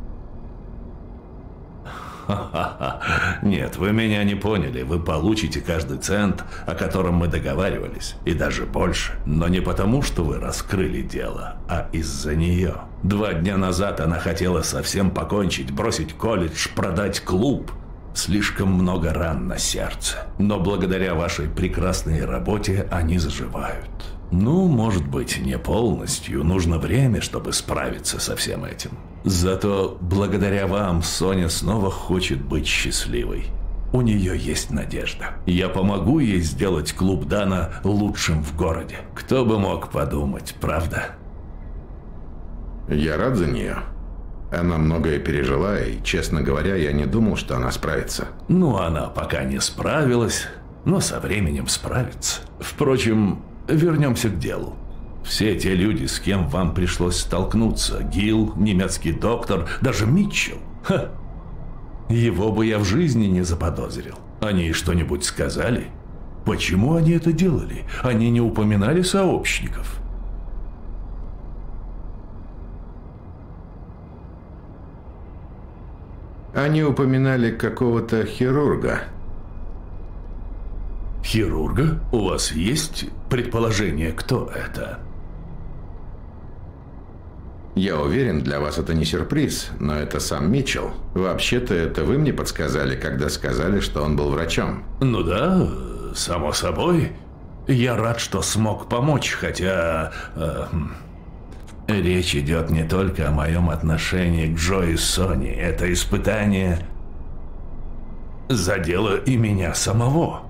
Нет, вы меня не поняли. Вы получите каждый цент, о котором мы договаривались, и даже больше. Но не потому, что вы раскрыли дело, а из-за нее. Два дня назад она хотела совсем покончить, бросить колледж, продать клуб. Слишком много ран на сердце. Но благодаря вашей прекрасной работе они заживают. Ну, может быть, не полностью. Нужно время, чтобы справиться со всем этим. Зато благодаря вам Соня снова хочет быть счастливой. У нее есть надежда. Я помогу ей сделать клуб Дана лучшим в городе. Кто бы мог подумать, правда? Я рад за нее. Она многое пережила, и, честно говоря, я не думал, что она справится. Ну, она пока не справилась, но со временем справится. Впрочем, вернемся к делу. Все те люди, с кем вам пришлось столкнуться, Гил, немецкий доктор, даже Митчелл, ха, его бы я в жизни не заподозрил. Они что-нибудь сказали? Почему они это делали? Они не упоминали сообщников. Они упоминали какого-то хирурга. Хирурга? У вас есть предположение, кто это? Я уверен, для вас это не сюрприз, но это сам Митчелл. Вообще-то это вы мне подсказали, когда сказали, что он был врачом. Ну да, само собой. Я рад, что смог помочь, хотя... Э, речь идет не только о моем отношении к Джо и Соне. Это испытание задело и меня самого.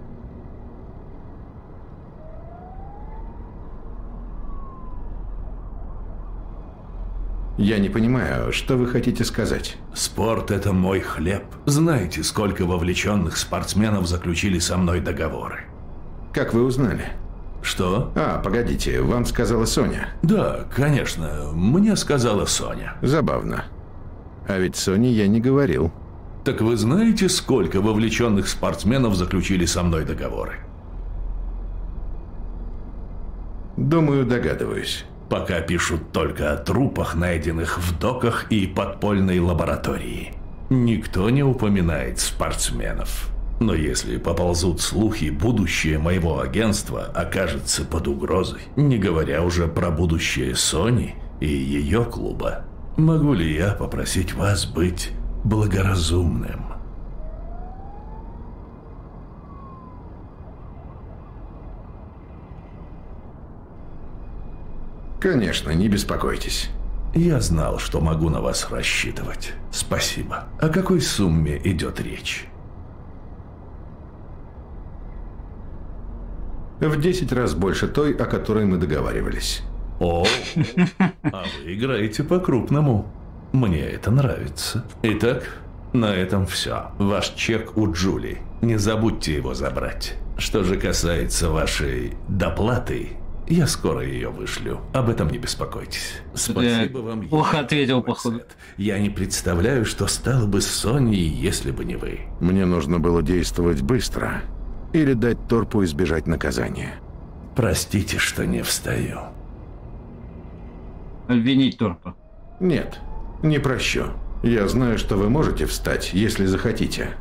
Я не понимаю, что вы хотите сказать? Спорт – это мой хлеб. Знаете, сколько вовлеченных спортсменов заключили со мной договоры? Как вы узнали? Что? А, погодите, вам сказала Соня? Да, конечно, мне сказала Соня. Забавно. А ведь Соне я не говорил. Так вы знаете, сколько вовлеченных спортсменов заключили со мной договоры? Думаю, догадываюсь. Пока пишут только о трупах, найденных в доках и подпольной лаборатории. Никто не упоминает спортсменов. Но если поползут слухи, будущее моего агентства окажется под угрозой. Не говоря уже про будущее Сони и ее клуба. Могу ли я попросить вас быть благоразумным? Конечно, не беспокойтесь. Я знал, что могу на вас рассчитывать. Спасибо. О какой сумме идет речь? В десять раз больше той, о которой мы договаривались. О, а вы играете по-крупному. Мне это нравится. Итак, на этом все. Ваш чек у Джули. Не забудьте его забрать. Что же касается вашей доплаты, я скоро ее вышлю. Об этом не беспокойтесь. Спасибо Я вам. плохо ответил, походу. Я не представляю, что стало бы с Соней, если бы не вы. Мне нужно было действовать быстро. Или дать Торпу избежать наказания. Простите, что не встаю. Обвинить Торпа? Нет, не прощу. Я знаю, что вы можете встать, если захотите.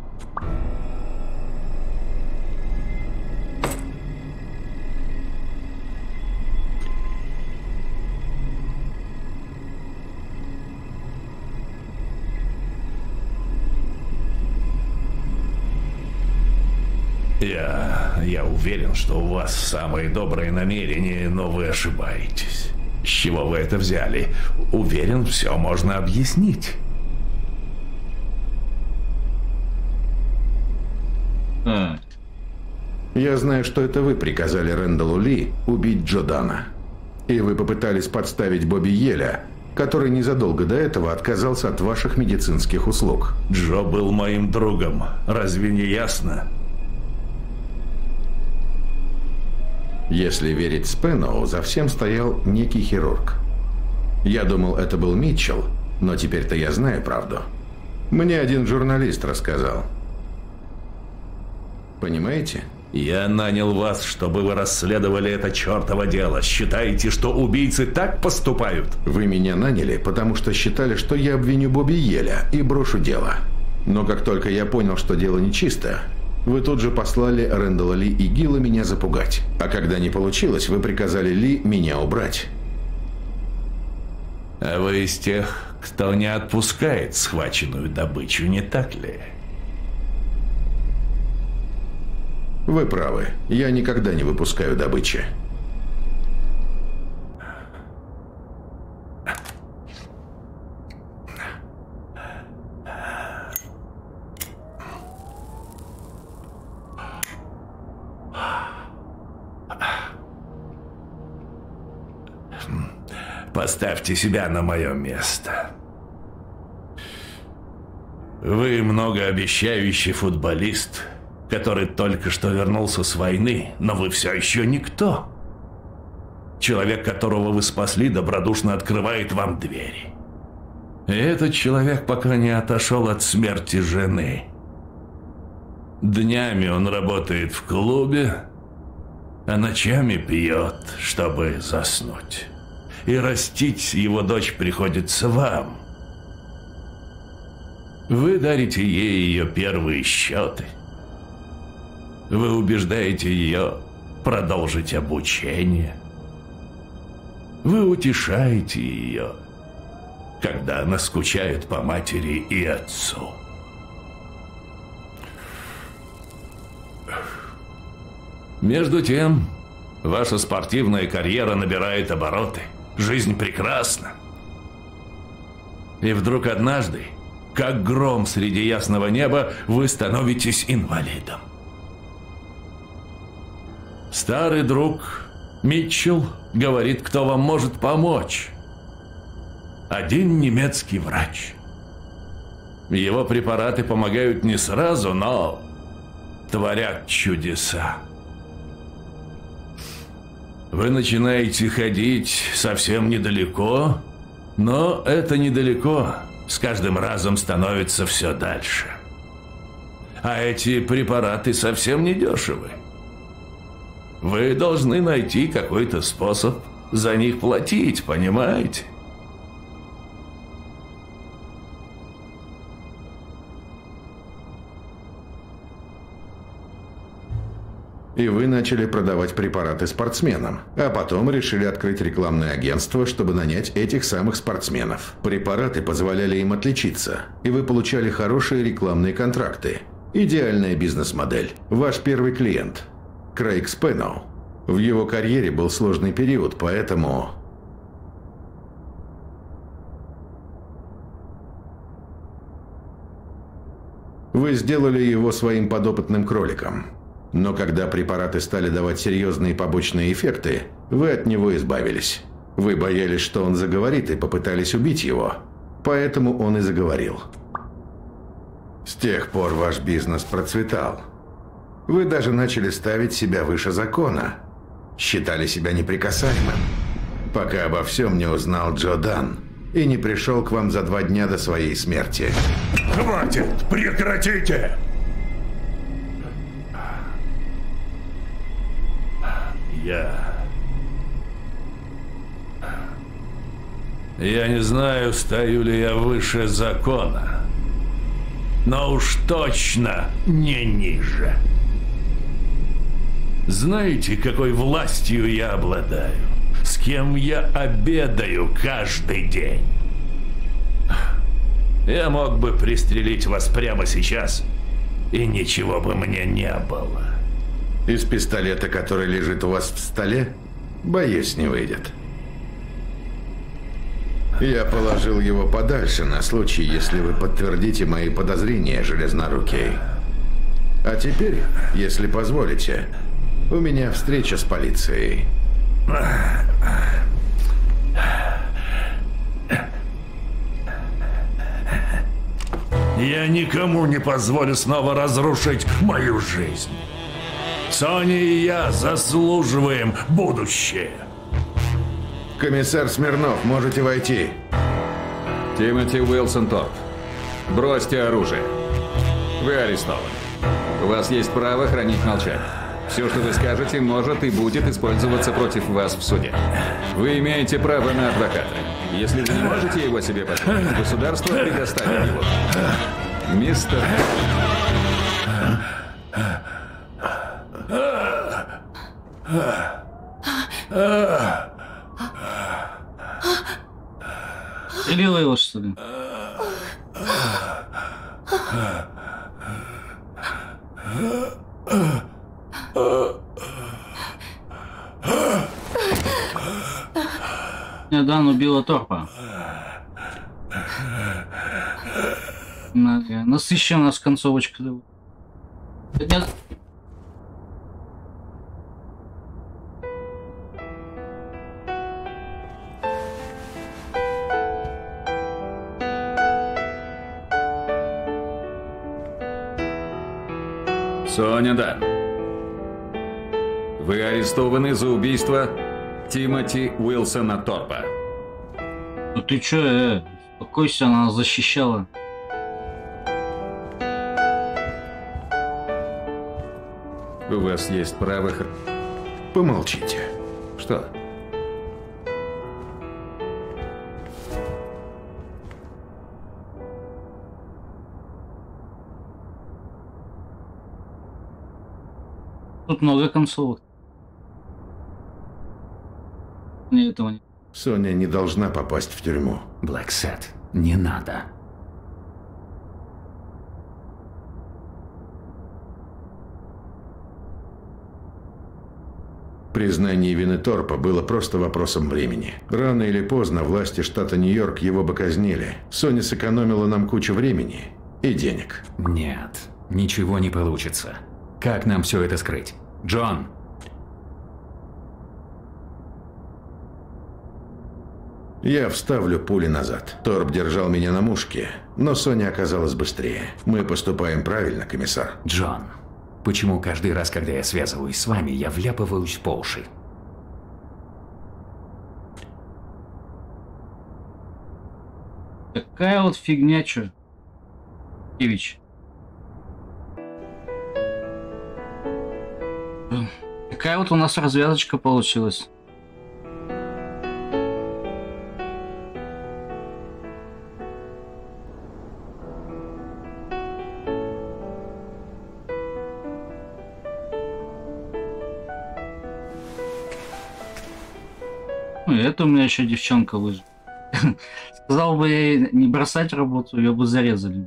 Я... я уверен, что у вас самые добрые намерения, но вы ошибаетесь. С чего вы это взяли? Уверен, все можно объяснить. А. Я знаю, что это вы приказали Рэндаллу Ли убить Джо Дана. И вы попытались подставить Бобби Йеля, который незадолго до этого отказался от ваших медицинских услуг. Джо был моим другом. Разве не ясно? Если верить Спэноу, за всем стоял некий хирург. Я думал, это был Митчелл, но теперь-то я знаю правду. Мне один журналист рассказал. Понимаете? Я нанял вас, чтобы вы расследовали это чертово дело. Считаете, что убийцы так поступают? Вы меня наняли, потому что считали, что я обвиню Бобби Йеля и брошу дело. Но как только я понял, что дело нечисто, вы тут же послали Рэндалла Ли и Гилла меня запугать. А когда не получилось, вы приказали Ли меня убрать. А вы из тех, кто не отпускает схваченную добычу, не так ли? Вы правы. Я никогда не выпускаю добычи. Поставьте себя на мое место. Вы многообещающий футболист, который только что вернулся с войны, но вы все еще никто. Человек, которого вы спасли, добродушно открывает вам двери. И этот человек пока не отошел от смерти жены. Днями он работает в клубе, а ночами пьет, чтобы заснуть. И растить его дочь приходится вам. Вы дарите ей ее первые счеты. Вы убеждаете ее продолжить обучение. Вы утешаете ее, когда она скучает по матери и отцу. Между тем, ваша спортивная карьера набирает обороты. Жизнь прекрасна. И вдруг однажды, как гром среди ясного неба, вы становитесь инвалидом. Старый друг Митчелл говорит, кто вам может помочь. Один немецкий врач. Его препараты помогают не сразу, но творят чудеса. Вы начинаете ходить совсем недалеко, но это недалеко с каждым разом становится все дальше. А эти препараты совсем не дешевы. Вы должны найти какой-то способ за них платить, понимаете? И вы начали продавать препараты спортсменам, а потом решили открыть рекламное агентство, чтобы нанять этих самых спортсменов. Препараты позволяли им отличиться, и вы получали хорошие рекламные контракты. Идеальная бизнес-модель. Ваш первый клиент – Крейг Спэноу. В его карьере был сложный период, поэтому... Вы сделали его своим подопытным кроликом. Но когда препараты стали давать серьезные побочные эффекты, вы от него избавились. Вы боялись, что он заговорит, и попытались убить его. Поэтому он и заговорил. С тех пор ваш бизнес процветал. Вы даже начали ставить себя выше закона. Считали себя неприкасаемым. Пока обо всем не узнал Джо Дан и не пришел к вам за два дня до своей смерти. Хватит! Прекратите! Я... Я не знаю, стою ли я выше закона, но уж точно не ниже. Знаете, какой властью я обладаю? С кем я обедаю каждый день? Я мог бы пристрелить вас прямо сейчас, и ничего бы мне не было. Из пистолета, который лежит у вас в столе, боюсь, не выйдет. Я положил его подальше на случай, если вы подтвердите мои подозрения, Железнорукий. А теперь, если позволите, у меня встреча с полицией. Я никому не позволю снова разрушить мою жизнь. Соня и я заслуживаем будущее. Комиссар Смирнов, можете войти. Тимоти Уилсон Торп, бросьте оружие. Вы арестованы. У вас есть право хранить молчание. Все, что вы скажете, может и будет использоваться против вас в суде. Вы имеете право на адвоката. Если вы не можете его себе позволить, государство предоставит его. Мистер... Или его, что ли? Нет, Дан убила Торпа. Насыщена у нас концовочка. Нет. Соня Дан. Вы арестованы за убийство Тимоти Уилсона Торпа. Ну ты чё, э? Успокойся, она нас защищала. У вас есть право... Помолчите. Что? Тут много концовок. Мне этого не... Соня не должна попасть в тюрьму. Блэксет, не надо. Признание вины Торпа было просто вопросом времени. Рано или поздно власти штата Нью-Йорк его бы казнили. Соня сэкономила нам кучу времени и денег. Нет, ничего не получится. Как нам все это скрыть? Джон! Я вставлю пули назад. Торп держал меня на мушке, но Соня оказалась быстрее. Мы поступаем правильно, комиссар. Джон, почему каждый раз, когда я связываюсь с вами, я вляпываюсь по уши? Какая вот фигня, чё? Ивич. Какая вот у нас развязочка получилась. Ну, это у меня еще девчонка выжила. Сказал бы ей не бросать работу, ее бы зарезали.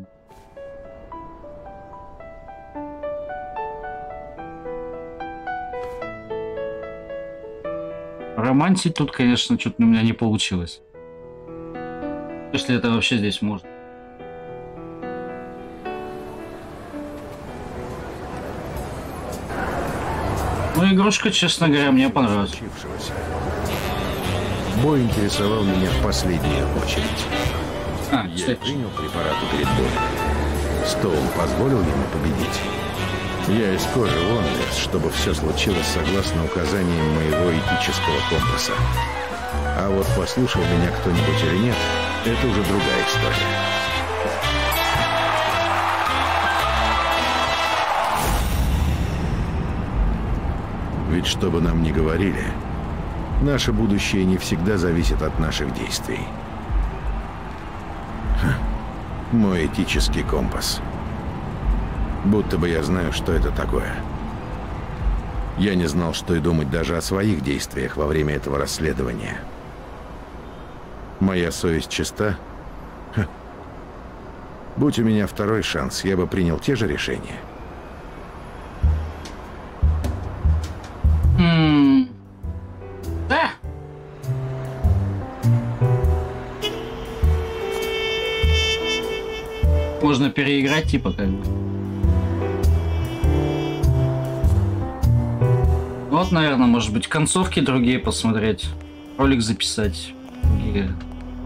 Романтить тут, конечно, что-то у меня не получилось. Если это вообще здесь можно. Ну, игрушка, честно говоря, мне понравилась. Бой интересовал меня в последнюю очередь. А, Я кстати. принял препараты перед боем. Стоун позволил ему победить. Я из кожи вон лез, чтобы все случилось согласно указаниям моего этического компаса. А вот послушал меня кто-нибудь или нет, это уже другая история. Ведь что бы нам ни говорили, наше будущее не всегда зависит от наших действий. Ха. Мой этический компас. Будто бы я знаю, что это такое. Я не знал, что и думать даже о своих действиях во время этого расследования. Моя совесть чиста? Ха. Будь у меня второй шанс, я бы принял те же решения. М-м- да. Можно переиграть, типа, как бы. Вот, наверное, может быть, концовки другие посмотреть. Ролик записать. Другие.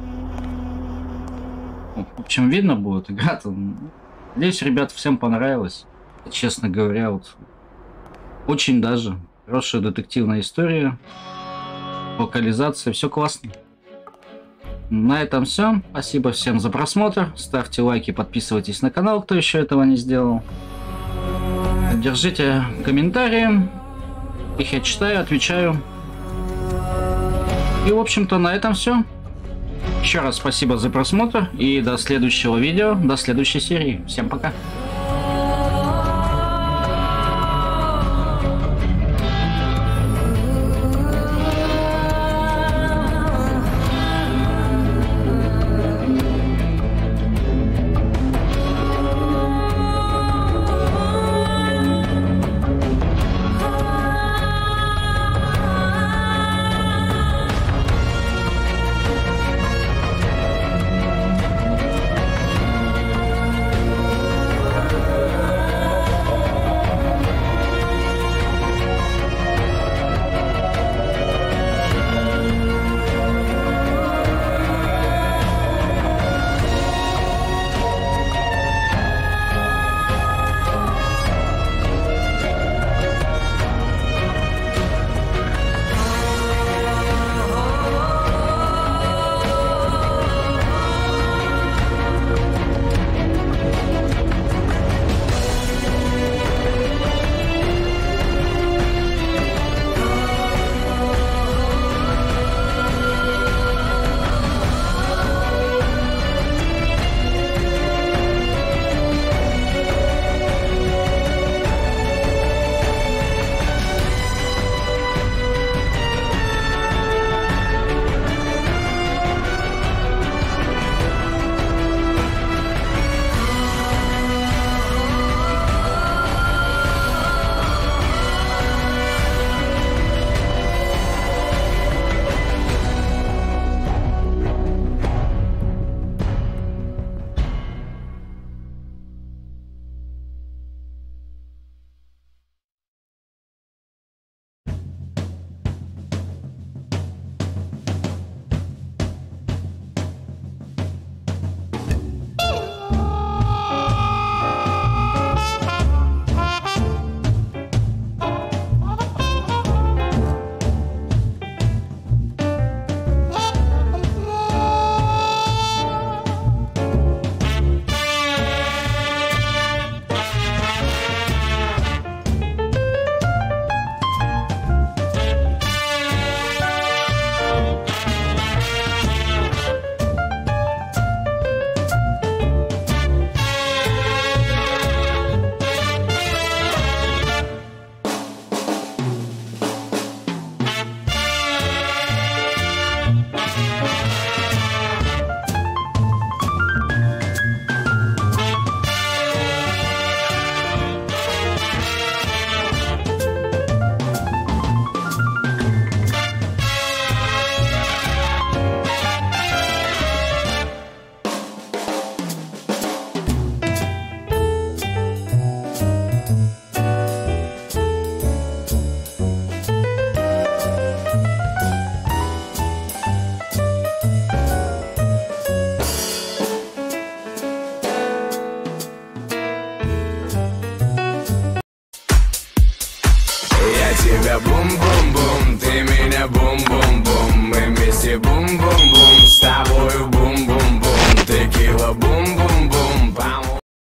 Ну, в общем, видно будет игра-то. Надеюсь, ребят, всем понравилось. Честно говоря, вот. Очень даже. Хорошая детективная история. Локализация. Все классно. На этом все. Спасибо всем за просмотр. Ставьте лайки, подписывайтесь на канал, кто еще этого не сделал. Держите комментарии. Их я читаю, отвечаю. И, в общем-то, на этом все. Еще раз спасибо за просмотр и до следующего видео, до следующей серии. Всем пока. тебя бум-бум-бум, ты меня бум